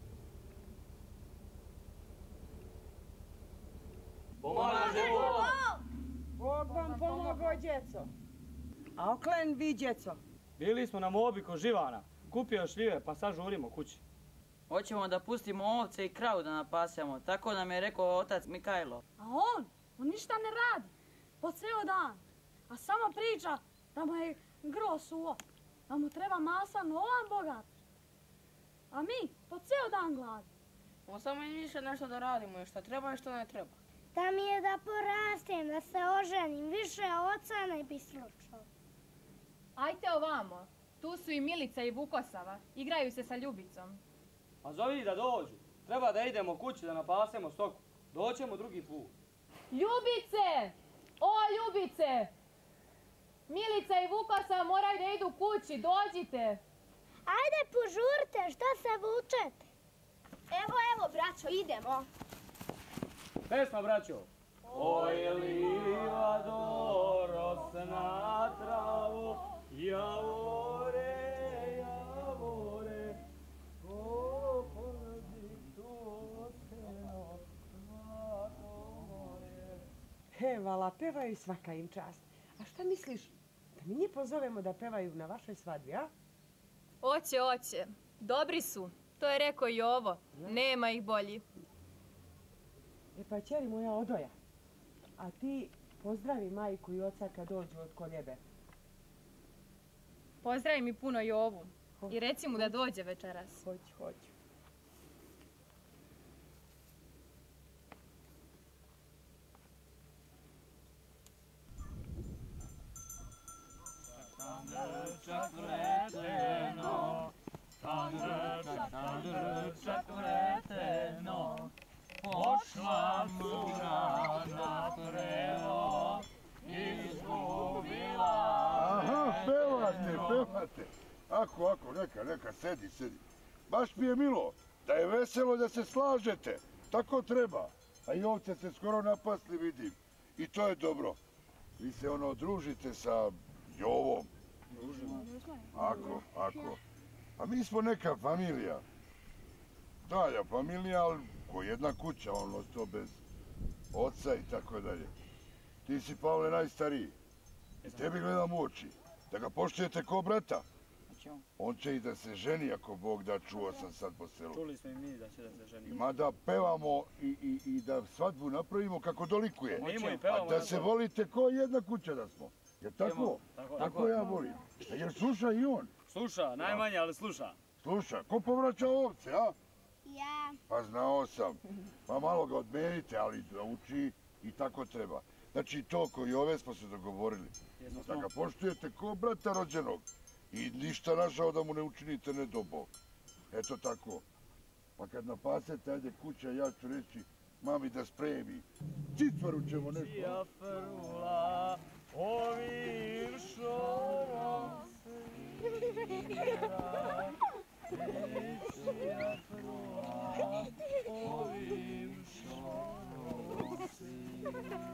[SPEAKER 7] Pomaže Bog!
[SPEAKER 14] Bog vam pomogao, djeco. A oklen vi, djeco?
[SPEAKER 7] Bili smo na mobi kod Živana. Kupio šljive, pa sad žurimo kući.
[SPEAKER 12] Hoćemo da pustimo ovce i kravu da napasemo. Tako nam je rekao otac Mikajlo.
[SPEAKER 11] A on? On ništa ne radi. Po ceo dan. a samo priča da mu je gro suvo, da mu treba masa novan bogat. A mi po ceo dan gladni.
[SPEAKER 10] On samo i više nešto da radimo i što treba i što ne treba.
[SPEAKER 13] Da mi je da porastem, da se oženim, više oca ne bi slučao.
[SPEAKER 4] Ajte ovamo, tu su i Milica i Vukosava, igraju se sa Ljubicom.
[SPEAKER 7] A zovi da dođu, treba da idemo kući da napasemo stoku, doćemo drugi put.
[SPEAKER 4] Ljubice! O Ljubice! Milica i Vukosava moraju da idu kući, dođite!
[SPEAKER 13] Ajde požurite, šta se vučete?
[SPEAKER 9] Evo, evo, braćo, idemo.
[SPEAKER 7] Pesma, braćo. Oj, livado, rosna travo, javore, javore, o, poladi to seno, svako more.
[SPEAKER 14] Hevala, pevaju svaka im čast. A šta misliš, da mi njih pozovemo da pevaju na vašoj svadbi, a?
[SPEAKER 4] Oće, oće, dobri su, to je rekao i ovo, nema ih bolji.
[SPEAKER 14] E pa ćeri moja Odoja, a ti pozdravi majku i oca kad dođu od koljebe.
[SPEAKER 4] Pozdravi mi puno Jovu i reci mu da dođe večeras.
[SPEAKER 14] Hoću, hoću.
[SPEAKER 15] Čak vreteno, čak vreteno, pošla mura na prevo, izgubila.
[SPEAKER 8] Aha, pevate, pevate. Ako, ako, neka, neka, sedi, sedi. Baš mi je milo, da je veselo da se slažete. Tako treba. A i ovce se skoro napasli, vidim. I to je dobro. Vi se ono družite sa Jovom. Ako, ako. A mi smo neka familija. Dalja familija, ali ko jedna kuća, on ostao bez oca i tako dalje. Ti si, Pavle, najstariji. I tebi gledam u oči. Da ga poštujete ko brata. On će i da se ženi, ako Bog da, čuo sam sad po selu.
[SPEAKER 7] Čuli smo i mi da će da se ženi.
[SPEAKER 8] Ima da pevamo i, i, i da svadbu napravimo kako dolikuje. A da se volite ko jedna kuća da smo. Jer tako?
[SPEAKER 7] Tako,
[SPEAKER 8] tako ja volim. A jer sluša i on?
[SPEAKER 7] Sluša, najmanje, ali sluša.
[SPEAKER 8] Sluša. Ko povraća ovce, a?
[SPEAKER 13] Ja.
[SPEAKER 8] Pa znao sam. Pa malo ga odmenite, ali da uči i tako treba. Znači to koji ove smo se dogovorili. Da ga poštujete ko brata rođenog. I ništa našao da mu ne učinite ne do Bog. Eto tako. Pa kad napasete, ajde kuća, ja ću reći mami da spremi. Citvaru ćemo nešto.
[SPEAKER 15] Cija frula, ovim šorom se igra. Cija frula, ovim šorom se igra.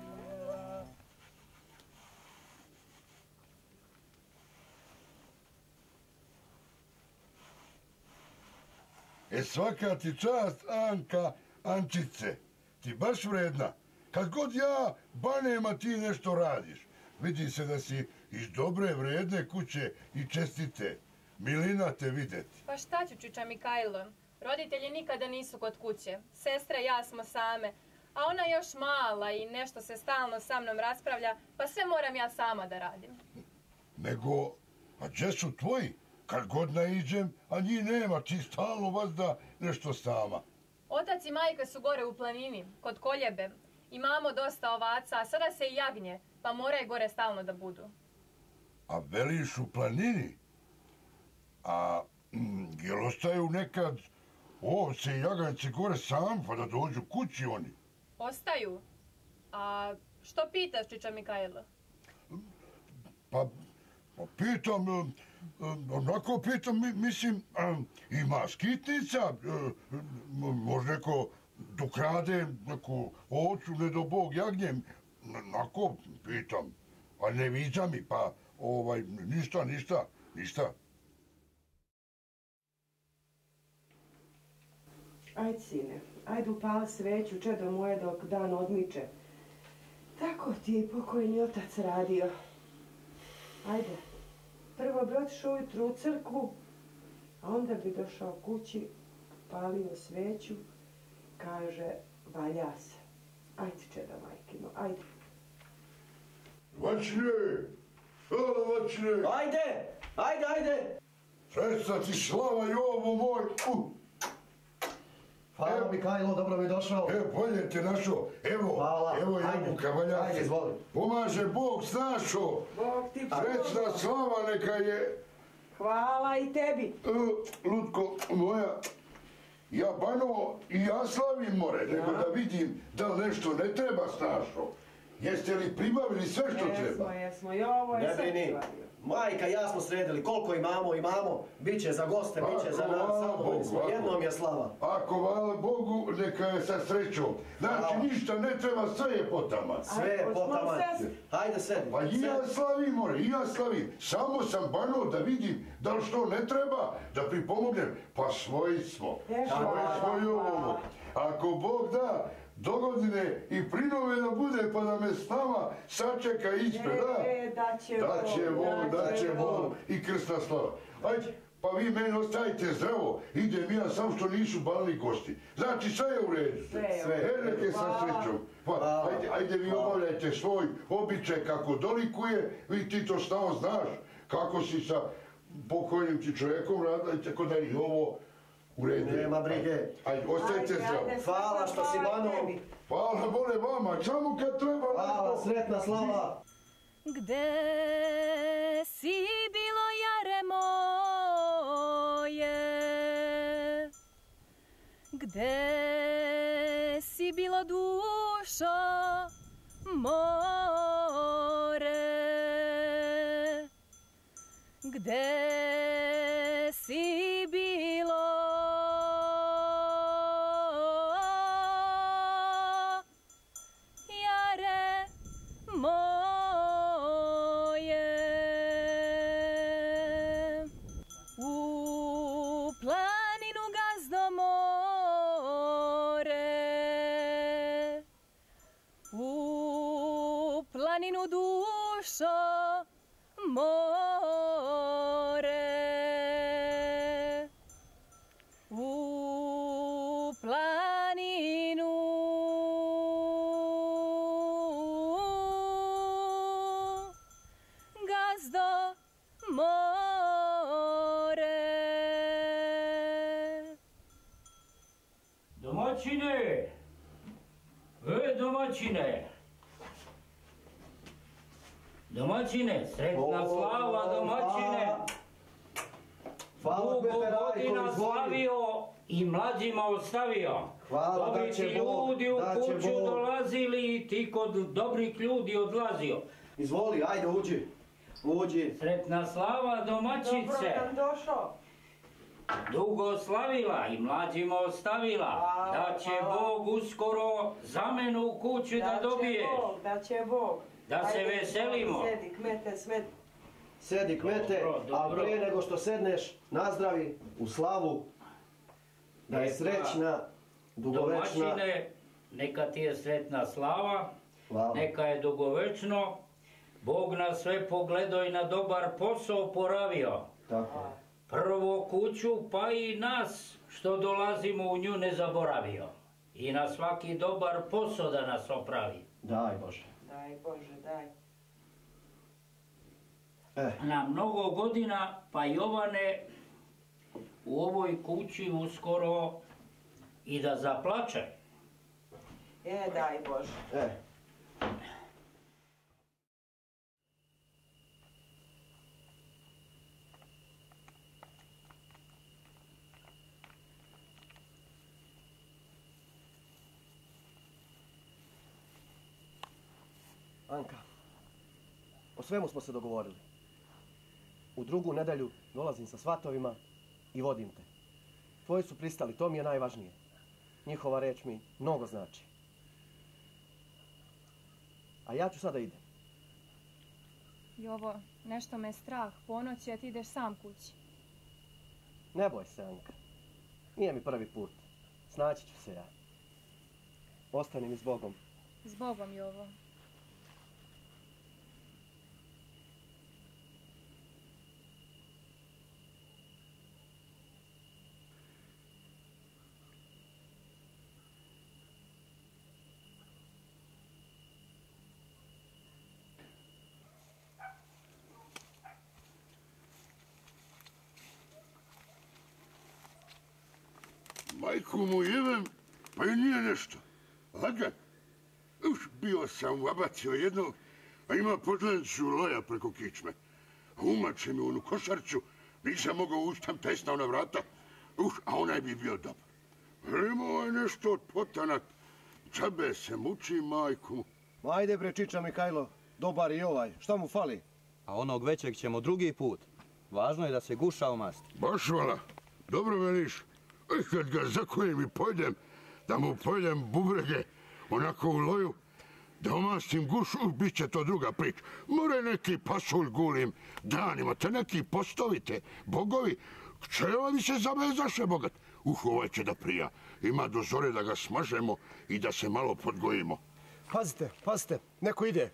[SPEAKER 8] E svaka ti čast, Anka, Ančice. Ti baš vredna. Kad god ja banem, a ti nešto radiš. Vidi se da si iz dobre, vredne kuće i čestite. Milina te videti.
[SPEAKER 4] Pa šta ću, čuča Mikajlo? Roditelji nikada nisu kod kuće. Sestra i ja smo same. A ona je još mala i nešto se stalno sa mnom raspravlja, pa sve moram ja sama da radim.
[SPEAKER 8] Nego, a gdje su tvoji? Kad god naiđem, a njih nema, ti stalno vazda nešto sama.
[SPEAKER 4] Otac i majka su gore u planini, kod koljebe. Imamo dosta ovaca, a sada se i jagnje, pa moraju gore stalno da budu.
[SPEAKER 8] A veliš u planini? A mm, jel ostaju nekad ovce i jaganjci gore sam, pa da dođu kući oni?
[SPEAKER 4] Ostaju. A što pitaš, čuča Mikajlo?
[SPEAKER 8] Pa, pa pitam, um, um, onako pitam, mi, mislim, um, ima skitnica, um, može neko dokrade neku ovcu, ne do Bog jagnjem, onako pitam, a ne viđa mi, pa ovaj, ništa, ništa, ništa.
[SPEAKER 14] Ajde, sine, ajde upali sveću, čedo moje, dok dan odmiče. Tako ti je pokojni otac radio. Ajde, prvo bi otišao ujutru u crkvu, a onda bi došao kući, palio sveću, kaže, valja se. Ajde, čedo majkino, ajde.
[SPEAKER 8] Vačine! Hvala, Vačine!
[SPEAKER 6] Ajde! Ajde, ajde!
[SPEAKER 8] Srećna ti slava, Jovo moj! Uh.
[SPEAKER 6] Hvala, Mikajlo, dobro mi došao.
[SPEAKER 8] E, bolje te našao. Evo,
[SPEAKER 6] Hvala.
[SPEAKER 8] evo jabuka, valjaci.
[SPEAKER 6] Ajde, izvoli.
[SPEAKER 8] Pomaže Bog s našo.
[SPEAKER 14] Bog ti
[SPEAKER 8] Srećna slava neka je.
[SPEAKER 14] Hvala i tebi.
[SPEAKER 8] E, Lutko moja, ja Banovo i ja slavim more, nego da vidim da li nešto ne treba s našo. Jeste li pribavili sve što treba?
[SPEAKER 14] Jesmo, jesmo, i ovo je
[SPEAKER 6] Ne
[SPEAKER 14] sve
[SPEAKER 6] brini.
[SPEAKER 14] pribavio.
[SPEAKER 6] Majka i ja smo sredili, koliko imamo, imamo. Biće za goste, biće za nas, zadovoljni smo. Jednom je slava.
[SPEAKER 8] Ako hvala Bogu, neka je sa srećom. Znači, ništa ne treba, sve je potama.
[SPEAKER 6] Sve je potama. Hajde, sedi.
[SPEAKER 8] Pa i ja slavim, more, i ja slavim. Samo sam Bano da vidim da li što ne treba, da pripomognem. Pa svoji smo. Svoji smo i ovo. Ako Bog da, dogodine i prinove da bude pa da me s nama sačeka ispred, da?
[SPEAKER 14] E, da će
[SPEAKER 8] Da će Bog, da će Bog i krstna slava. Ajde, pa vi meni ostavite zdravo, idem ja sam što nisu balni gosti. Znači sve je u redu.
[SPEAKER 14] Sve
[SPEAKER 8] je. Ereke sa srećom. Pa, ajde, ajde vi obavljajte svoj običaj kako dolikuje, vi ti to stao znaš, kako si sa pokojnim ti čovjekom radila i tako da i ovo u redu.
[SPEAKER 6] Nema brige.
[SPEAKER 8] Ajde, ostajte zdravo.
[SPEAKER 6] Hvala što si Bano.
[SPEAKER 8] Hvala bole vama, samo kad treba.
[SPEAKER 6] Hvala, sretna slava.
[SPEAKER 4] Gde si bilo jare moje? Gde si bilo dušo more? Gde si bilo jare moje? U planinu gazdo more, u planinu dušo more, u planinu gazdo more.
[SPEAKER 5] Domaćine! E, domaćine! Domaćine, sretna slava, domaćine! Dugo godina slavio i mlađima ostavio. Dobri ti ljudi u kuću dolazili i ti kod dobrih ljudi odlazio.
[SPEAKER 6] Izvoli, ajde, uđi. Uđi.
[SPEAKER 5] Sretna slava, domaćice!
[SPEAKER 14] Dobro nam došao.
[SPEAKER 5] Dugo slavila i mlađima ostavila, da će Bog uskoro zamenu u kuću da dobiješ.
[SPEAKER 14] Da će Bog.
[SPEAKER 5] Da se veselimo.
[SPEAKER 14] Sedi, kmete, svedi.
[SPEAKER 6] Sedi, kmete, a prije nego što sedneš, nazdravi u slavu, da je srećna, dugovečna.
[SPEAKER 5] Domaćine, neka ti je sretna slava, neka je dugovečno, Bog nas sve pogledao i na dobar posao poravio.
[SPEAKER 6] Tako.
[SPEAKER 5] Prvo kuću, pa i nas što dolazimo u nju ne zaboravio. I na svaki dobar posao da nas opravi.
[SPEAKER 6] Daj Bože.
[SPEAKER 14] Daj Bože, daj.
[SPEAKER 5] Na mnogo godina, pa Jovane, u ovoj kući uskoro i da zaplače.
[SPEAKER 14] E, daj Bože.
[SPEAKER 6] E. Anka, o svemu smo se dogovorili. U drugu nedelju dolazim sa svatovima i vodim te. Tvoji su pristali, to mi je najvažnije. Njihova reč mi mnogo znači. A ja ću sada idem.
[SPEAKER 4] Jovo, nešto me je strah. Ponoć je ti ideš sam kući.
[SPEAKER 6] Ne boj se, Anka. Nije mi prvi put. Snaći ću se ja. Ostani mi s Bogom.
[SPEAKER 4] S Bogom, Jovo.
[SPEAKER 8] Majku mu jevem, pa i nije nešto. Lagan. Uš, bio sam vabacio jednog, a ima podlenču loja preko kičme. A umače mi onu košarcu, nisam mogao ući tam tesnao na vrata. Uš, a onaj bi bio dobar. Imao je nešto od potanak. Čabe se muči, majku.
[SPEAKER 6] Ma ajde bre, Čiča Mikajlo, dobar i ovaj. Šta mu fali?
[SPEAKER 16] A onog većeg ćemo drugi put. Važno je da se guša omasti.
[SPEAKER 8] Baš vala, dobro veliš. I kad ga zakujem i pojdem, da mu pojdem bubrege, onako u loju, da omastim gušu, bit će to druga priča. More neki pasulj gulim danima, te neki postovite, bogovi, kćeva vi se zavezaše, bogat. Uh, ovaj će da prija. Ima do zore da ga smažemo i da se malo podgojimo.
[SPEAKER 6] Pazite, pazite, neko ide.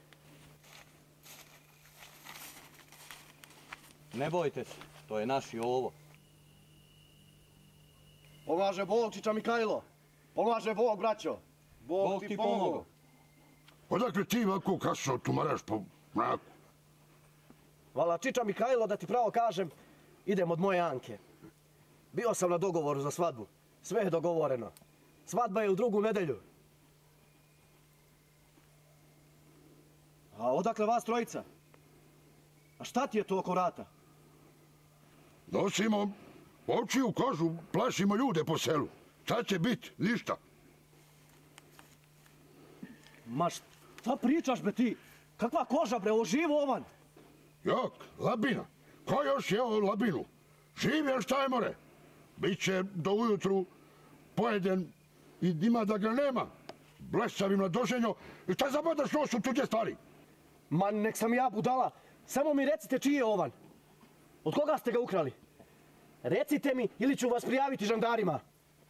[SPEAKER 16] Ne bojte se, to je naš Jovo.
[SPEAKER 6] Pomaže Bog, Čiča Mikajlo. Pomaže Bog, braćo. Bog,
[SPEAKER 16] Bog
[SPEAKER 6] ti
[SPEAKER 16] ti
[SPEAKER 6] pomogao.
[SPEAKER 16] pomogao.
[SPEAKER 8] Odakle ti ovako kasno tumaraš po mraku?
[SPEAKER 6] Vala, Čiča Mikajlo, da ti pravo kažem, idem od moje Anke. Bio sam na dogovoru za svadbu. Sve je dogovoreno. Svadba je u drugu nedelju. A odakle vas trojica? A šta ti je to oko vrata?
[SPEAKER 8] Nosimo oči u kožu, plašimo ljude po selu. Šta će biti? Ništa.
[SPEAKER 6] Ma šta pričaš bre ti? Kakva koža bre, ovo živo ovan?
[SPEAKER 8] Jok, labina. Ko još je ovo labinu? Živ je šta je more? Biće do ujutru pojeden i ima da ga nema. Blesavim na doženju. I šta zabadaš nos u tuđe stvari?
[SPEAKER 6] Ma nek sam ja budala. Samo mi recite čiji je ovan. Od koga ste ga ukrali? Recite mi ili ću vas prijaviti žandarima.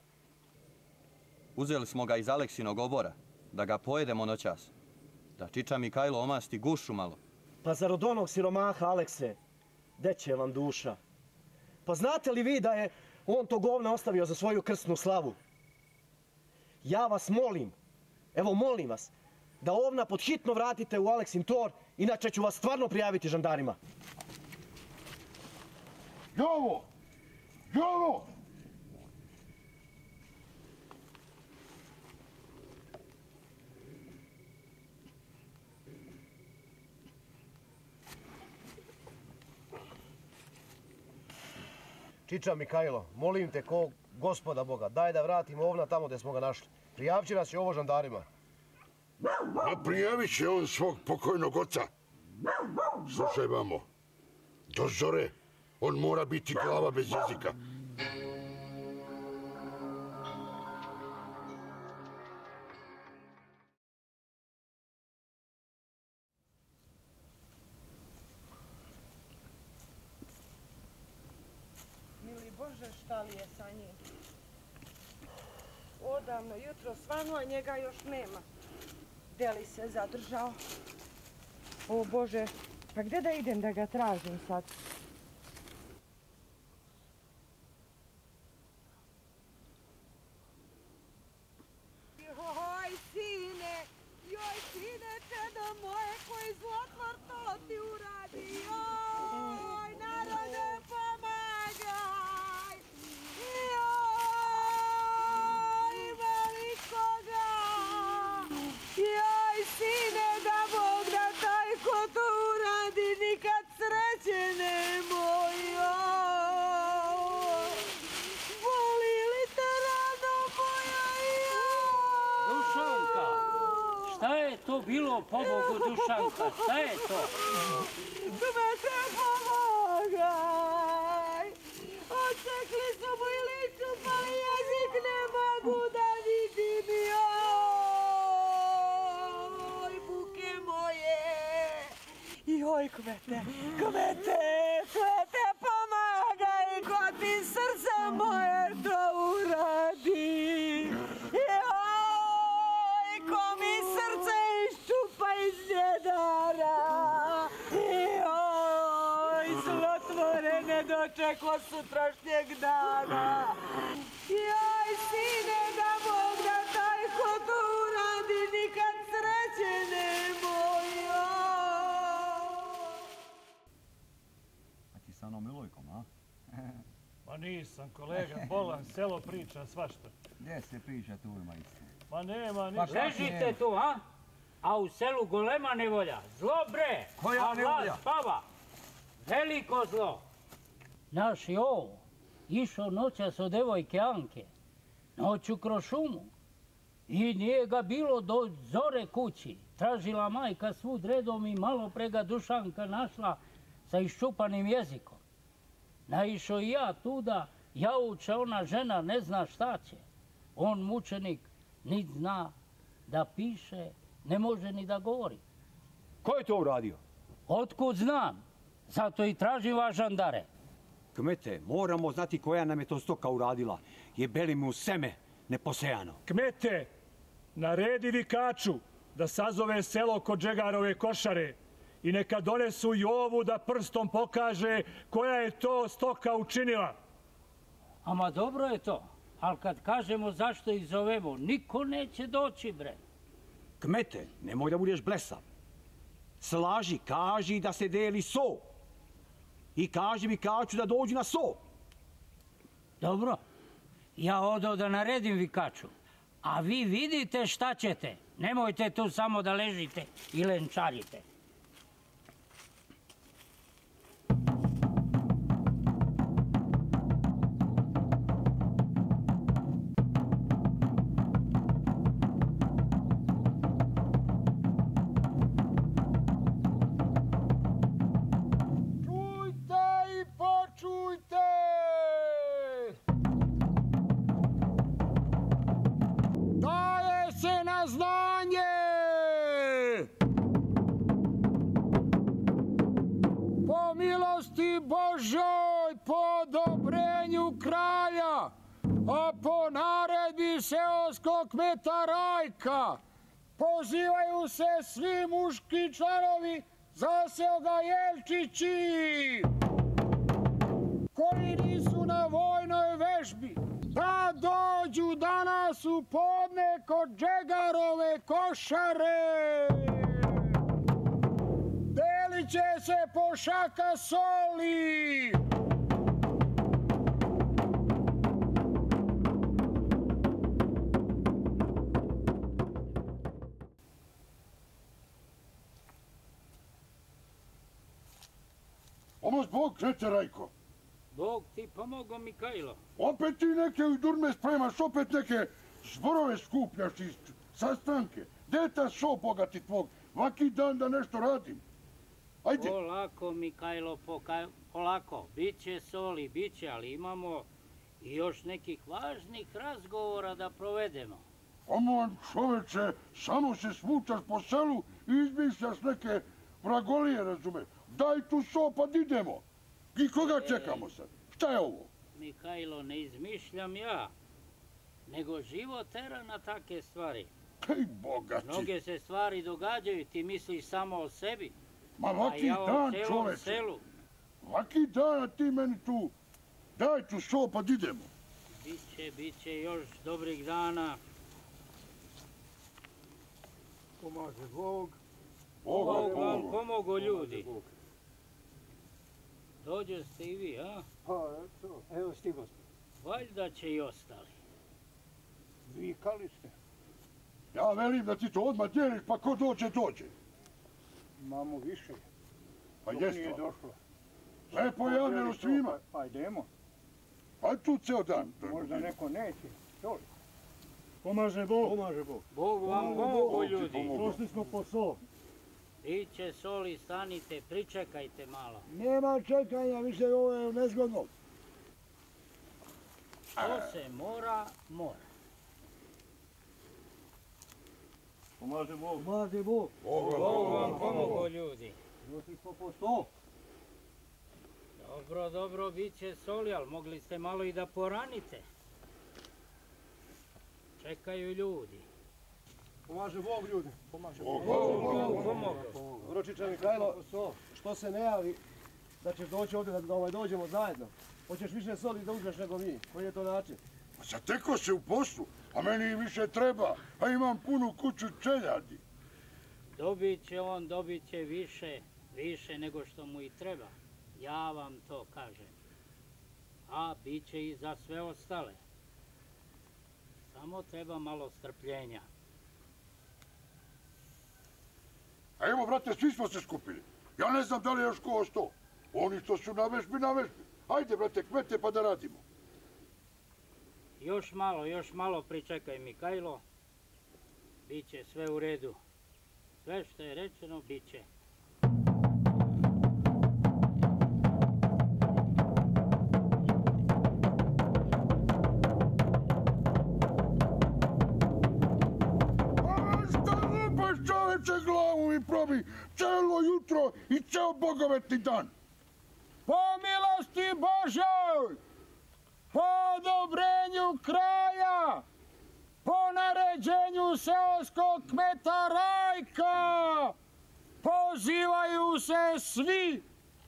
[SPEAKER 16] Uzeli smo ga iz Aleksinog obora, da ga pojedemo noćas. Da Čiča Mikajlo omasti gušu malo.
[SPEAKER 6] Pa zar od onog siromaha, Alekse, gde će vam duša? Pa znate li vi da je on to govna ostavio za svoju krsnu slavu? Ja vas molim, evo molim vas, da ovna podhitno vratite u Aleksin tor, inače ću vas stvarno prijaviti žandarima.
[SPEAKER 8] Jovo! Jovo!
[SPEAKER 6] Čiča Mikajlo, molim te ko gospoda Boga, daj da vratimo ovna tamo gdje smo ga našli. Prijavči nas je ovo žandarima.
[SPEAKER 8] A prijavit će on svog pokojnog oca. Slušaj, vamo, do zore on mora biti glava bez jezika.
[SPEAKER 14] Mili Bože, šta li je sa njim? Odavno jutro svanuo, a njega još nema. Gde li se zadržao? O Bože, pa gde da idem da ga tražim sad? Joj, sine, joj, sine, čedo moje, koji zlotvor to ti uradi, joj, narode, pomagaj, joj, velikoga, joj, sine, da Bog da taj ko to uradi, nikad sreće nemoj, joj, boli li te rano moja, joj.
[SPEAKER 5] Dušanka, šta je to bilo, pobogu Dušanka, šta je to?
[SPEAKER 14] Kmete, pomagaj! Odsekli su mu i licu, pa jezik ne mogu da vidim, joj, buke moje! Joj, kmete, kmete, kmete, pomagaj, ko ti srce moje to uradi! Joj, ko mi srce iščupa iz njedara! Joj, zlotvore, ne dočeko sutrašnjeg dana! Joj, sine, da Bog da taj ko to uradi, nikad sreće nemoj, joj!
[SPEAKER 17] A ti sa mnom Milojkom, a?
[SPEAKER 7] Pa nisam.
[SPEAKER 17] sam kolega, bolan, selo priča svašta.
[SPEAKER 18] Gdje se priča tu ima istine?
[SPEAKER 17] Ma nema ništa.
[SPEAKER 5] Ležite tu, a? A u selu golema nevolja. Zlo bre, a vlast spava. Veliko zlo. Naš Jovo išao noćas od devojke Anke, noću kroz šumu. I nije ga bilo do zore kući. Tražila majka svud redom i malo pre ga Dušanka našla sa iščupanim jezikom. Naišao i ja tuda, jauče ona žena, ne zna šta će. On mučenik, nit zna da piše, ne može ni da govori.
[SPEAKER 19] Ko je to uradio?
[SPEAKER 5] Otkud znam, zato i tražim vas žandare.
[SPEAKER 19] Kmete, moramo znati koja nam je to stoka uradila. Jebeli mu seme neposejano.
[SPEAKER 17] Kmete, naredi vikaču da sazove selo kod Džegarove košare i neka donesu Jovu da prstom pokaže koja je to stoka učinila.
[SPEAKER 5] Ama dobro je to, ali kad kažemo zašto ih zovemo, niko neće doći, bre.
[SPEAKER 19] Kmete, nemoj da budeš blesav. Slaži, kaži da se deli so. I kaži vikaču da dođu na so.
[SPEAKER 5] Dobro, ja odo da naredim vikaču, a vi vidite šta ćete. Nemojte tu samo da ležite i lenčarite.
[SPEAKER 20] A po naredbi seoskog kmeta Rajka pozivaju se svi muški članovi zaseoga Jelčići koji nisu na vojnoj vežbi da dođu danas u podne kod Džegarove košare. Delit će se po šaka soli.
[SPEAKER 8] Pomoz Bog, kmete Rajko.
[SPEAKER 5] Bog ti pomogao, Mikajlo.
[SPEAKER 8] Opet ti neke durme spremaš, opet neke zborove skupljaš iz sastanke. Gde ta so, Boga ti tvog? Vaki dan da nešto radim. Ajde.
[SPEAKER 5] Polako, Mikajlo, polako. Biće soli, biće, ali imamo i još nekih važnih razgovora da provedemo.
[SPEAKER 8] Oman čoveče, samo se svučaš po selu i izmišljaš neke vragolije, razumeš? Daj tu so pa idemo. I koga čekamo sad? Šta je ovo?
[SPEAKER 5] Mikajlo, ne izmišljam ja, nego život tera na take stvari.
[SPEAKER 8] Kaj Boga ti.
[SPEAKER 5] Mnoge se stvari događaju, ti misliš samo o sebi.
[SPEAKER 8] Ma vaki dan, čoveče. Vaki dan, a ti meni tu. Daj tu so pa idemo.
[SPEAKER 5] Biće, biće još dobrih dana.
[SPEAKER 20] Pomaže Bog.
[SPEAKER 5] Bog vam pomogu, ljudi. Dođoste i vi, a?
[SPEAKER 20] Pa, eto. Evo stigo ste.
[SPEAKER 5] Valjda će i ostali.
[SPEAKER 20] Vikali ste.
[SPEAKER 8] Ja velim da ti to odmah djeliš, pa ko dođe, dođe.
[SPEAKER 20] Imamo više.
[SPEAKER 8] Pa
[SPEAKER 20] Dok
[SPEAKER 8] jest
[SPEAKER 20] nije
[SPEAKER 8] to.
[SPEAKER 20] došlo.
[SPEAKER 8] Lepo javljeno svima.
[SPEAKER 20] Pa idemo.
[SPEAKER 8] Pa tu ceo dan.
[SPEAKER 20] Možda neko neće. Čuli?
[SPEAKER 17] Pomaže Bog.
[SPEAKER 20] Pomaže Bog.
[SPEAKER 5] Bog vam pomogu, ljudi.
[SPEAKER 17] Došli smo po so.
[SPEAKER 5] Iće soli, stanite, pričekajte malo.
[SPEAKER 20] Nema čekanja, više ovo je nezgodno.
[SPEAKER 5] Što se mora, mora.
[SPEAKER 20] Pomaže Bog. Pomaže Bog.
[SPEAKER 5] Bog vam pomogu, ljudi.
[SPEAKER 20] Došli smo po sto.
[SPEAKER 5] Dobro, dobro, bit će soli, ali mogli ste malo i da poranite. Čekaju ljudi.
[SPEAKER 6] Pomaže Bog, ljudi. Pomaže
[SPEAKER 8] Bog.
[SPEAKER 5] Bog pomogu.
[SPEAKER 6] Uročiče Mikajlo, što se ne javi da ćeš doći ovdje da ovaj dođemo zajedno? Hoćeš više soli da uzmeš nego mi? Koji je to način?
[SPEAKER 8] Zateko se u poslu, a meni više treba, a imam punu kuću čeljadi.
[SPEAKER 5] Dobit će on, dobit će više, više nego što mu i treba. Ja vam to kažem. a bit će i za sve ostale. Samo treba malo strpljenja.
[SPEAKER 8] A evo, brate, svi smo se skupili. Ja ne znam da li je još ko ostao. Oni što su na vežbi, na vežbi. Ajde, brate, kmete, pa da radimo.
[SPEAKER 5] Još malo, još malo pričekaj, Mikajlo. Biće sve u redu. Sve što je rečeno, bit će.
[SPEAKER 8] Čoveče, glavu mi probi celo jutro i ceo bogovetni dan.
[SPEAKER 20] Po milosti Božoj, po odobrenju kraja, po naređenju seoskog kmeta Rajka, pozivaju se svi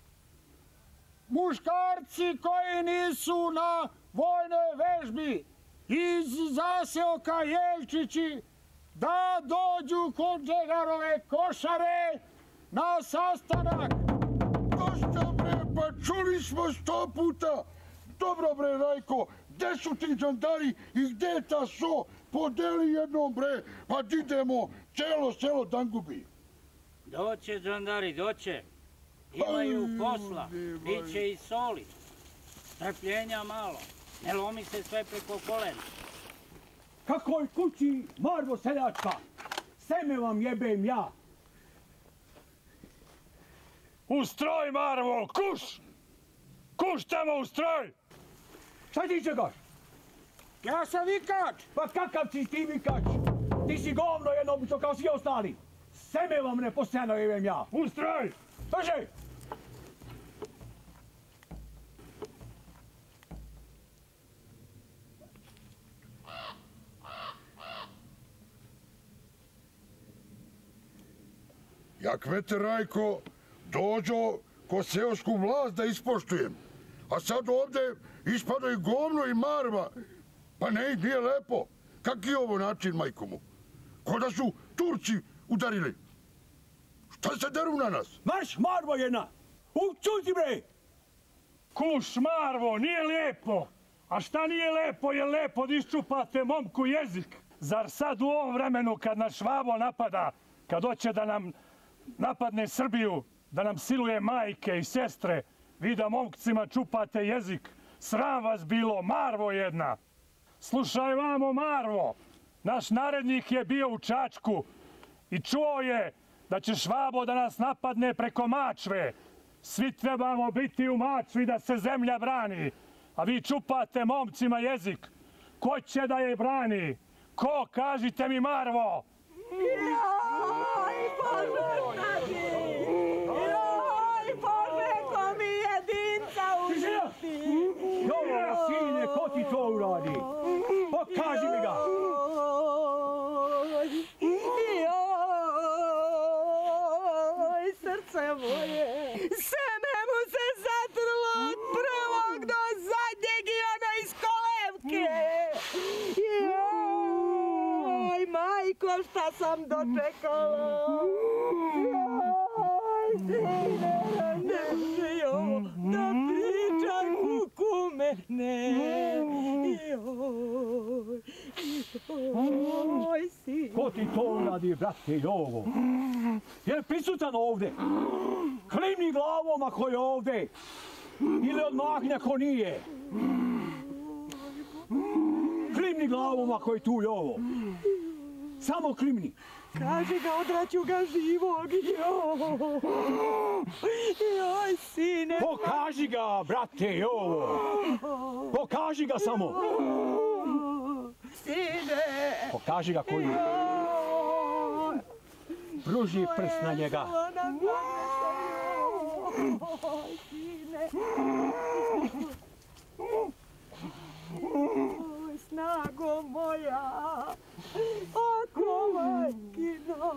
[SPEAKER 20] muškarci koji nisu na vojnoj vežbi iz zaseoka Jelčići da dođu kod Džegarove Košare na sastanak.
[SPEAKER 8] Dosta bre, pa čuli smo sto puta. Dobro bre, Rajko, gde su ti žandari i gde je ta so? Podeli jednom bre, pa idemo celo selo Dangubi.
[SPEAKER 5] Doće, žandari, doće. Imaju posla, bit će i soli. Strpljenja malo, ne lomi se sve preko kolena.
[SPEAKER 19] Kakoj kući, Marvo seljačka, seme vam jebem ja.
[SPEAKER 17] U stroj, Marvo, kuš! Kuš tamo u stroj!
[SPEAKER 19] Šta ti čekaš?
[SPEAKER 20] Ja sam vikač.
[SPEAKER 19] Pa kakav si ti vikač? Ti si govno jedno obično kao svi ostali. Seme vam nepostojano jebem ja.
[SPEAKER 17] U stroj!
[SPEAKER 19] Brže!
[SPEAKER 8] Ja, kmete Rajko, dođo ko seosku vlast da ispoštujem. A sad ovde ispada i govno i marva. Pa ne, nije lepo. Kak je ovo način, majko mu? Ko da su Turci udarili. Šta se deru na nas?
[SPEAKER 19] Marš, Marvo jedna! Učuti bre!
[SPEAKER 17] Kuš, Marvo, nije lijepo. A šta nije lepo, je lepo da iščupate momku jezik. Zar sad u ovom vremenu kad nas Švabo napada, kad hoće da nam napadne Srbiju, da nam siluje majke i sestre, vi da momkcima čupate jezik, sram vas bilo, Marvo jedna. Slušaj vamo, Marvo, naš narednik je bio u Čačku i čuo je da će Švabo da nas napadne preko Mačve. Svi trebamo biti u Mačvi da se zemlja brani, a vi čupate momcima jezik. Ko će da je brani? Ko, kažite mi, Marvo?
[SPEAKER 14] Joj, Bože, tati! Joj, Bože, ko mi jedinca uništi!
[SPEAKER 19] Joj, sine, ko ti to uradi? Pokaži mi ga!
[SPEAKER 14] Joj, srce moje! Seme mu se zatrlo od prvog do zadnjeg i ono iz kolevke! Joj, majko, šta sam dočekala? Joj, sine, ne žio da pričam kuku mene. Joj, joj, sine.
[SPEAKER 19] Ko ti to uradi, brate Jovo? Je prisutan ovde? Klimni glavom ako je ovde. Ili odmahni ako nije. Klimni glavom ako je tu Jovo. Samo klimni.
[SPEAKER 14] Kaži ga, odraću ga živog. Joj, joj, sine.
[SPEAKER 19] Pokaži ga, brate Jovo. Pokaži ga samo.
[SPEAKER 14] Sine.
[SPEAKER 19] Pokaži ga koji. Pruži prst na njega.
[SPEAKER 14] Oj, sine. Oj, snago moja. Oko majkino.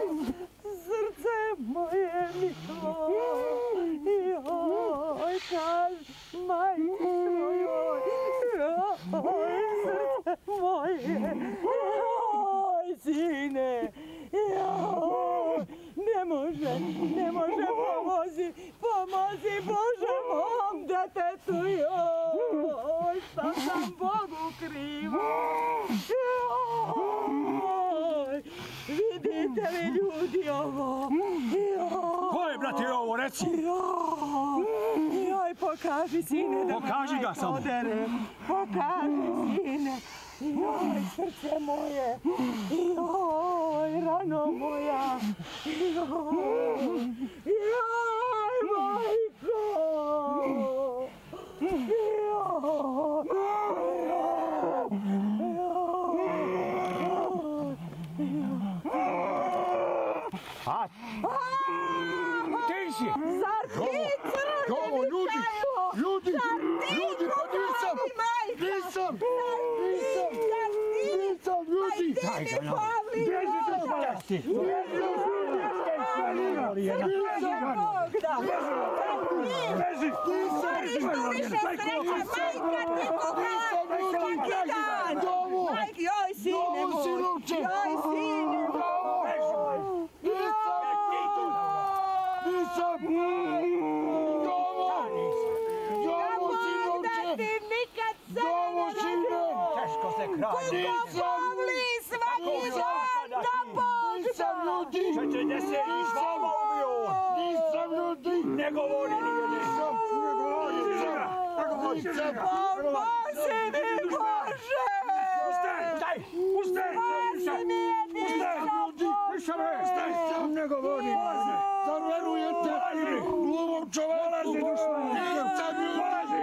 [SPEAKER 14] Srce moje milo. Joj, kaž majko joj. Joj, srce moje. Joj, sine. Joj, Ne može, ne može, pomozi, pomozi, Bože, mom detetu, joj, šta sam Bogu kriva. Joj, vidite li ljudi ovo?
[SPEAKER 19] Ko je, brate, ovo, reci?
[SPEAKER 14] Joj, joj, pokaži, sine, da
[SPEAKER 19] Pokaži ga samo.
[SPEAKER 14] odere. Pokaži, sine. Joj, srce moje, joj, rano moja, joj, joj, majko,
[SPEAKER 19] A, ti si!
[SPEAKER 14] Zar ti crne,
[SPEAKER 8] Jovo, ljudi, ljudi, ljudi, pa nisam, nisam, nisam, nisam, ljudi.
[SPEAKER 14] Daj ti mi Pavli,
[SPEAKER 19] Beži tu,
[SPEAKER 14] Bogda,
[SPEAKER 19] Beži!
[SPEAKER 14] Mariš tu više sreće, majka ti kohala svaki dan. Majk, joj, sine moj, joj, sine moj.
[SPEAKER 8] Nisam! Jovo! Jovo, sinovče!
[SPEAKER 14] Da ti nikad se
[SPEAKER 8] Jovo, sine!
[SPEAKER 19] Teško se krade.
[SPEAKER 14] Kuko Pavli svaki dan, da Bog
[SPEAKER 8] Nisam, ljudi!
[SPEAKER 19] četrdeset i švaba ubio on.
[SPEAKER 8] Nisam, ljudi!
[SPEAKER 19] Ne govori nije
[SPEAKER 8] Nisam! Ne govori! Nisam!
[SPEAKER 14] Pomozi mi, Bože!
[SPEAKER 19] Ustaj! Ustaj! Ustaj!
[SPEAKER 14] Spasi mi jedinca,
[SPEAKER 19] Ustaj! Ustaj! Sam ne govori!
[SPEAKER 8] Zar verujete gluvom čoveku? Nisam, ljudi!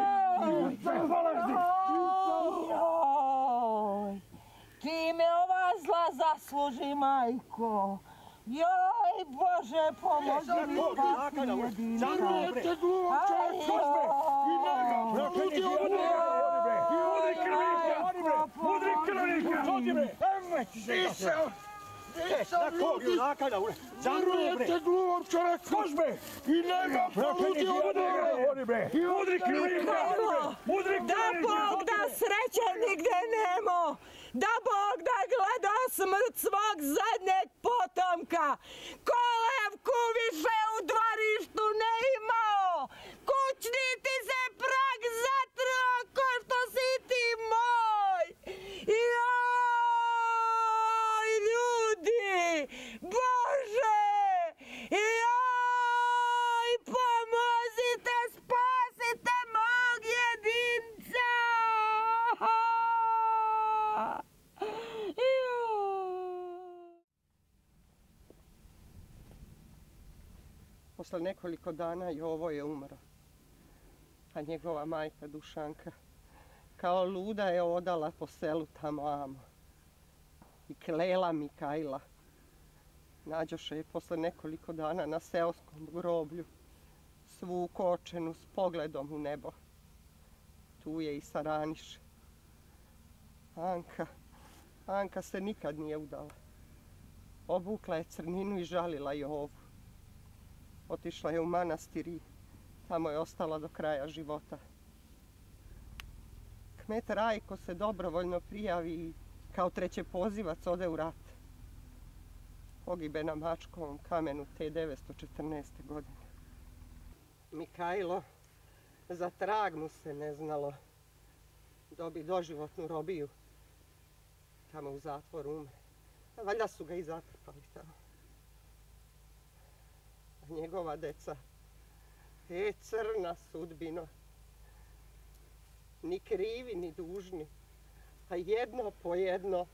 [SPEAKER 14] Joj, ti me ova zla zasluži, majko. Joj, Bože, pomozi mi, spasi mi jedinca.
[SPEAKER 8] Zar verujete gluvom čoveku? I nema! Ljudi, ovo
[SPEAKER 19] Mudri krvnika! Mudri krvnika! Čuti bre! Emme ti se
[SPEAKER 8] Nisam! Nisam, ljudi!
[SPEAKER 19] Zarujete
[SPEAKER 8] gluvom čoveku!
[SPEAKER 19] Kožbe!
[SPEAKER 8] I nema! Ljudi, ovo
[SPEAKER 19] Mudri krvnika! Mudri krvnika!
[SPEAKER 14] Da Bog da sreće nigde nemo! Da Bog da gleda smrt svog zadnjeg potomka! Kolevku više u dvorištu ne imao! Kućni ti se prag zatro ko što si ti moj! Joj, ljudi! Bože! Joj, pomozite, spasite mog jedinca!
[SPEAKER 1] Posle nekoliko dana Jovo je umro, a njegova majka Dušanka kao luda je odala po selu tamo amo i klela Mikajla. Nađoše je posle nekoliko dana na seoskom groblju, svu ukočenu s pogledom u nebo. Tu je i Saraniš. Anka, Anka se nikad nije udala. Obukla je crninu i žalila Jovu. Otišla je u manastir i tamo je ostala do kraja života. Kmet Rajko se dobrovoljno prijavi i kao treće pozivac ode u rat. Pogibe na Mačkovom kamenu te devetsto četrnaeste. godine. Mikajlo, za trag mu se ne znalo. Dobi doživotnu robiju. Tamo u zatvoru umre. A valjda su ga i zatrpali tamo. A njegova deca, e crna sudbino. Ni krivi, ni dužni. A jedno po jedno.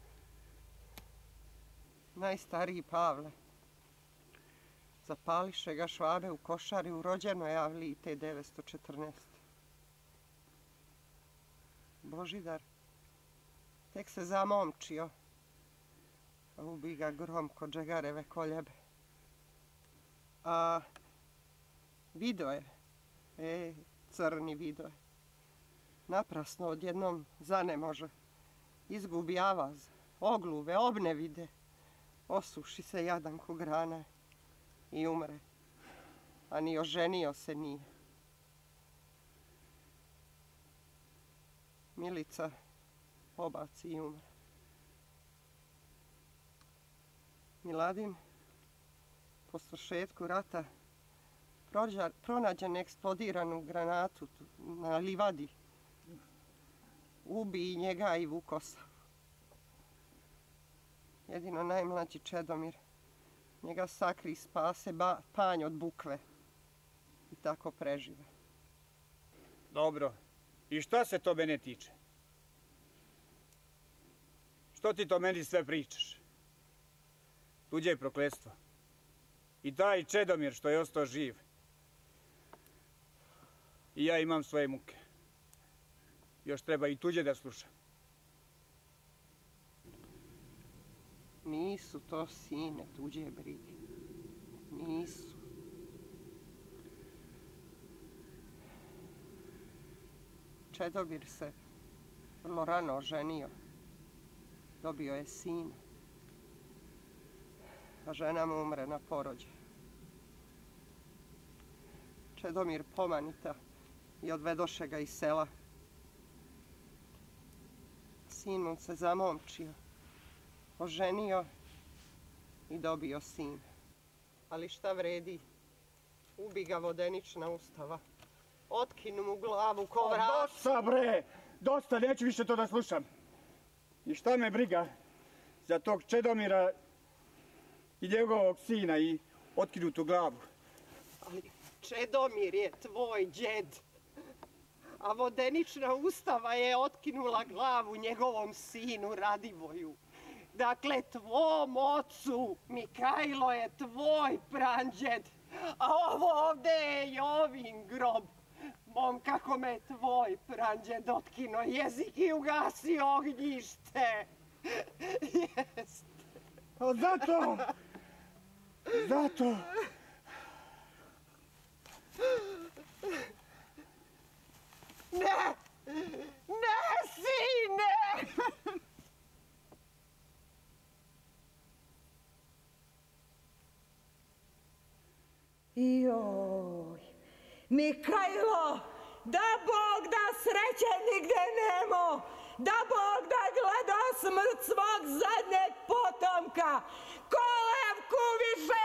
[SPEAKER 1] Najstariji Pavle. Zapališe ga Švabe u košari u rođenoj avliji te devetsto četrnaeste. Božidar tek se zamomčio, a ubi ga grom kod Džegareve koljebe. A Vidoje, e, crni Vidoje, naprasno odjednom zanemože, izgubi avaz, ogluve, obnevide, osuši se jadan ko grana i umre, a ni oženio se nije. Milica pobaci i umre. Miladin po svršetku rata pronađe neeksplodiranu granatu na livadi. Ubi i njega i Vukosa. Jedino najmlađi Čedomir. Njega sakri i spase panj od bukve. I tako prežive.
[SPEAKER 2] Dobro. I šta se to mene tiče? Što ti to meni sve pričaš? Tuđe je prokletstvo. I taj Čedomir što je ostao živ. I ja imam svoje muke. Još treba i tuđe da slušam.
[SPEAKER 1] Nisu to, sine, tuđe brige. Nisu. Čedomir se vrlo rano oženio. Dobio je sina. A žena mu umre na porođe. Čedomir pomanita i odvedoše ga iz sela. Sin mu se zamomčio, oženio i dobio sin. Ali šta vredi? Ubi ga vodenična ustava. Otkinu mu glavu ko vrat.
[SPEAKER 2] Dosta bre! Dosta, neću više to da slušam. I šta me briga za tog Čedomira i njegovog sina i otkinutu glavu.
[SPEAKER 1] Ali Čedomir je tvoj djed. A vodenična ustava je otkinula glavu njegovom sinu Radivoju. Dakle, tvom ocu Mikajlo je tvoj pranđed. A ovo ovdje je Jovin grob. Momka kome je tvoj pranđed otkino jezik i ugasio ognjište. Jeste.
[SPEAKER 2] A zato... Zato...
[SPEAKER 1] Ne! Ne, sine!
[SPEAKER 21] Joj, Mikajlo, da Bog da sreće nigde nemo, da Bog da gleda smrt svog zadnjeg potomka, kolevku više